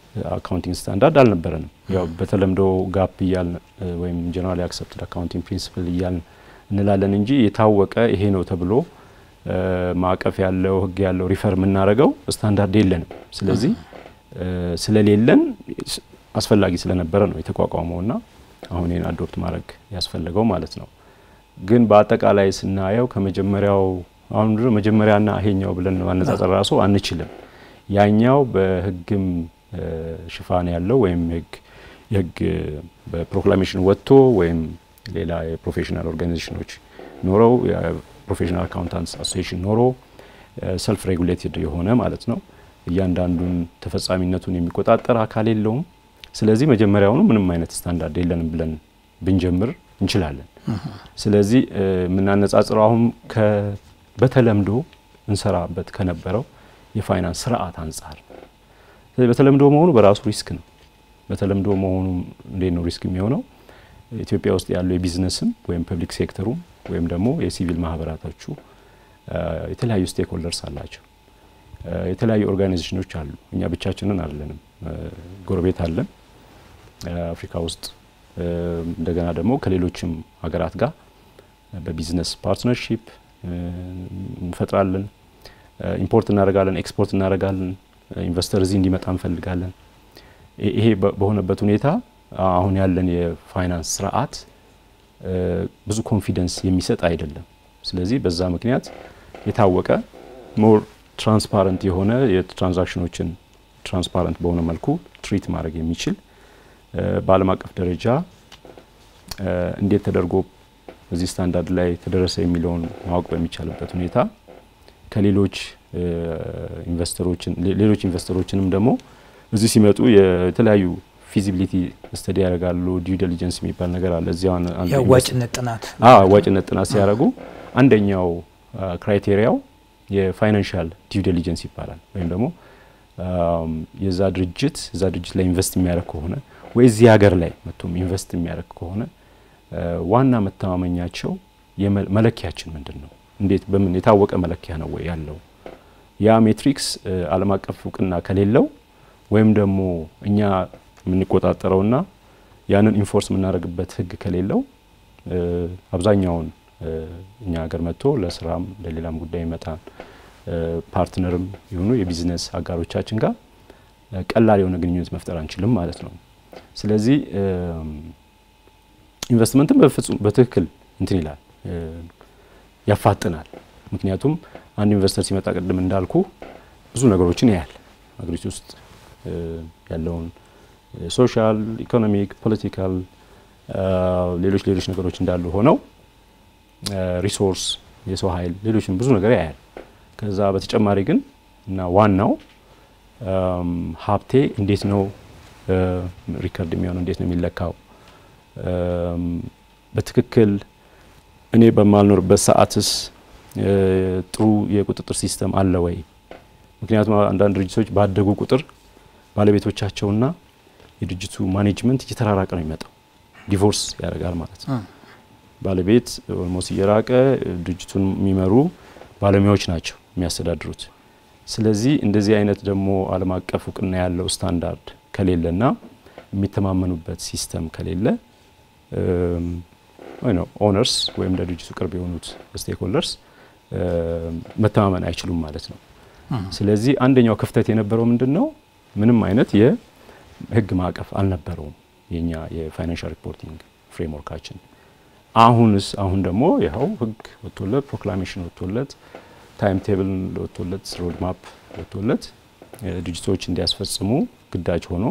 አካውንቲንግ ስታንዳርድ አልነበረንም። ያው በተለምዶ ጋፕ ይያል ወይም ጀነራሊ አክሰፕትድ አካውንቲንግ ፕሪንሲፕል ይያል እንላለን እንጂ የታወቀ ይሄ ነው ተብሎ ማዕቀፍ ያለው ህግ ያለው ሪፈር የምናደርገው ስታንዳርድ የለንም። ስለዚህ ስለሌለን አስፈላጊ ስለነበረ ነው የተቋቋመውና አሁን ይሄን አዶፕት ማድረግ ያስፈልገው ማለት ነው። ግን በአጠቃላይ ስናየው ከመጀመሪያው አሁን ድሮ መጀመሪያና ይሄኛው ብለን ማነጻጸር ራሱ አንችልም። ያኛው በህግም ሽፋን ያለው ወይም የህግ በፕሮክላሜሽን ወጥቶ ወይም ሌላ የፕሮፌሽናል ኦርጋናይዜሽኖች ኖረው የፕሮፌሽናል አካውንታንትስ አሶሲዬሽን ኖሮ ሰልፍ ሬጉሌትድ የሆነ ማለት ነው። እያንዳንዱን ተፈጻሚነቱን የሚቆጣጠር አካል የለውም። ስለዚህ መጀመሪያውኑ ምንም አይነት ስታንዳርድ የለንም ብለን ብንጀምር እንችላለን። ስለዚህ ምናነጻጽረው አሁን በተለምዶ እንሰራበት ከነበረው የፋይናንስ ስርዓት አንፃር ስለዚህ በተለምዶ መሆኑ በራሱ ሪስክ ነው። በተለምዶ መሆኑ እንዴት ነው ሪስክ የሚሆነው? ኢትዮጵያ ውስጥ ያለው የቢዝነስም ወይም ፐብሊክ ሴክተሩም ወይም ደግሞ የሲቪል ማህበራቶቹ የተለያዩ ስቴክ ሆልደርስ አላቸው። የተለያዩ ኦርጋናይዜሽኖች አሉ። እኛ ብቻችንን አይደለንም። ጎረቤት አለን አፍሪካ ውስጥ እንደገና ደግሞ ከሌሎችም ሀገራት ጋር በቢዝነስ ፓርትነርሺፕ እንፈጥራለን። ኢምፖርት እናደርጋለን፣ ኤክስፖርት እናደርጋለን። ኢንቨስተር እዚህ እንዲመጣ እንፈልጋለን። ይሄ በሆነበት ሁኔታ አሁን ያለን የፋይናንስ ስርዓት ብዙ ኮንፊደንስ የሚሰጥ አይደለም። ስለዚህ በዛ ምክንያት የታወቀ ሞር ትራንስፓረንት የሆነ የትራንዛክሽኖችን ትራንስፓረንት በሆነ መልኩ ትሪት ማድረግ የሚችል በዓለም አቀፍ ደረጃ እንዴት ተደርጎ እዚህ ስታንዳርድ ላይ ተደረሰ የሚለውን ማወቅ በሚቻልበት ሁኔታ ከሌሎች ኢንቨስተሮችንም ደግሞ እዚህ ሲመጡ የተለያዩ ፊዚቢሊቲ ስተዲ ያደርጋሉ። ዲዩ ዲሊጀንስ የሚባል ነገር አለ። እዚያው ያዋጭነት ጥናት ዋጭነት ጥናት ሲያደርጉ አንደኛው ክራይቴሪያው የፋይናንሻል ዲዩ ዲሊጀንስ ይባላል። ወይም ደግሞ የዛ ድርጅት ላይ ኢንቨስት የሚያደርግ ከሆነ ወይ እዚህ ሀገር ላይ መጥቶም ኢንቨስት የሚያደርግ ከሆነ ዋና መተማመኛቸው መለኪያችን ምንድነው? እንዴት በምን የታወቀ መለኪያ ነው ወይ ያለው? ያ ሜትሪክስ ዓለም አቀፍ እውቅና ከሌለው ወይም ደግሞ እኛ የምንቆጣጠረውና ያንን ኢንፎርስ የምናደርግበት ህግ ከሌለው አብዛኛውን እኛ ሀገር መጥቶ ለስራም ለሌላም ጉዳይ ይመጣል ፓርትነርም ይሁኑ የቢዝነስ አጋሮቻችን ጋር ቀላል የሆነ ግንኙነት መፍጠር አንችልም ማለት ነው። ስለዚህ ኢንቨስትመንትም በትክክል እንትን ይላል ያፋጥናል። ምክንያቱም አንድ ኢንቨስተር ሲመጣ ቀደም እንዳልኩ ብዙ ነገሮችን ያያል። አገሪቱ ውስጥ ያለውን ሶሻል፣ ኢኮኖሚክ፣ ፖለቲካል ሌሎች ነገሮች እንዳሉ ሆነው ሪሶርስ፣ የሰው ኃይል፣ ሌሎችም ብዙ ነገር ያያል። ከዛ በተጨማሪ ግን እና ዋናው ሀብቴ እንዴት ነው ሪከርድ የሚሆነው? እንዴት ነው የሚለካው? በትክክል እኔ በማልኖርበት ሰዓትስ ጥሩ የቁጥጥር ሲስተም አለ ወይ? ምክንያቱም አንዳንድ ድርጅቶች ባደጉ ቁጥር ባለቤቶቻቸውና የድርጅቱ ማኔጅመንት እየተራራቀ ነው የሚመጣው። ዲቮርስ ያደርጋል ማለት ነው። ባለቤት ኦልሞስት እየራቀ ድርጅቱን የሚመሩ ባለሙያዎች ናቸው የሚያስተዳድሩት። ስለዚህ እንደዚህ አይነት ደግሞ ዓለም አቀፍ እውቅና ያለው ስታንዳርድ ከሌለና የሚተማመኑበት ሲስተም ከሌለ ኦነርስ ወይም ለድርጅቱ ቅርብ የሆኑት ስቴክ ሆልደርስ መተማመን አይችሉም ማለት ነው። ስለዚህ አንደኛው ክፍተት የነበረው ምንድነው? ምንም አይነት የህግ ማዕቀፍ አልነበረውም የኛ የፋይናንሻል ሪፖርቲንግ ፍሬምወርካችን። አሁን ደግሞ ያው ህግ ወጥቶለት ፕሮክላሜሽን ወጥቶለት ታይም ቴብል ወጥቶለት ሮድ ማፕ ወጥቶለት ድርጅቶች እንዲያስፈጽሙ ግዳጅ ሆኖ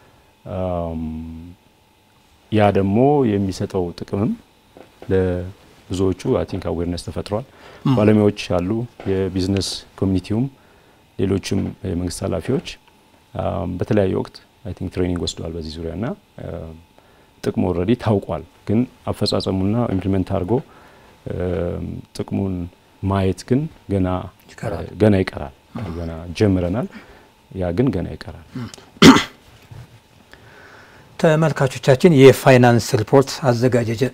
ያ ደግሞ የሚሰጠው ጥቅምም ለብዙዎቹ አይ ቲንክ አዌርነስ ተፈጥሯል። ባለሙያዎች አሉ፣ የቢዝነስ ኮሚኒቲውም ሌሎችም የመንግስት ኃላፊዎች በተለያየ ወቅት አይ ቲንክ ትሬኒንግ ወስደዋል በዚህ ዙሪያና ጥቅሙ ኦልሬዲ ታውቋል። ግን አፈጻጸሙና ኢምፕሊመንት አድርጎ ጥቅሙን ማየት ግን ገና ይቀራል። ገና ጀምረናል፣ ያ ግን ገና ይቀራል። ተመልካቾቻችን የፋይናንስ ሪፖርት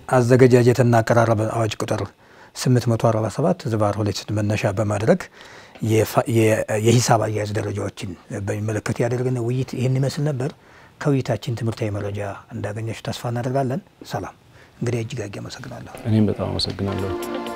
አዘገጃጀትና አቀራረብ አዋጅ ቁጥር 847 ዝባር 2 መነሻ በማድረግ የሂሳብ አያያዝ ደረጃዎችን በሚመለከት ያደረግነው ውይይት ይህን ይመስል ነበር። ከውይይታችን ትምህርታዊ መረጃ እንዳገኛችሁ ተስፋ እናደርጋለን። ሰላም። እንግዲህ እጅግ አመሰግናለሁ። እኔም በጣም አመሰግናለሁ።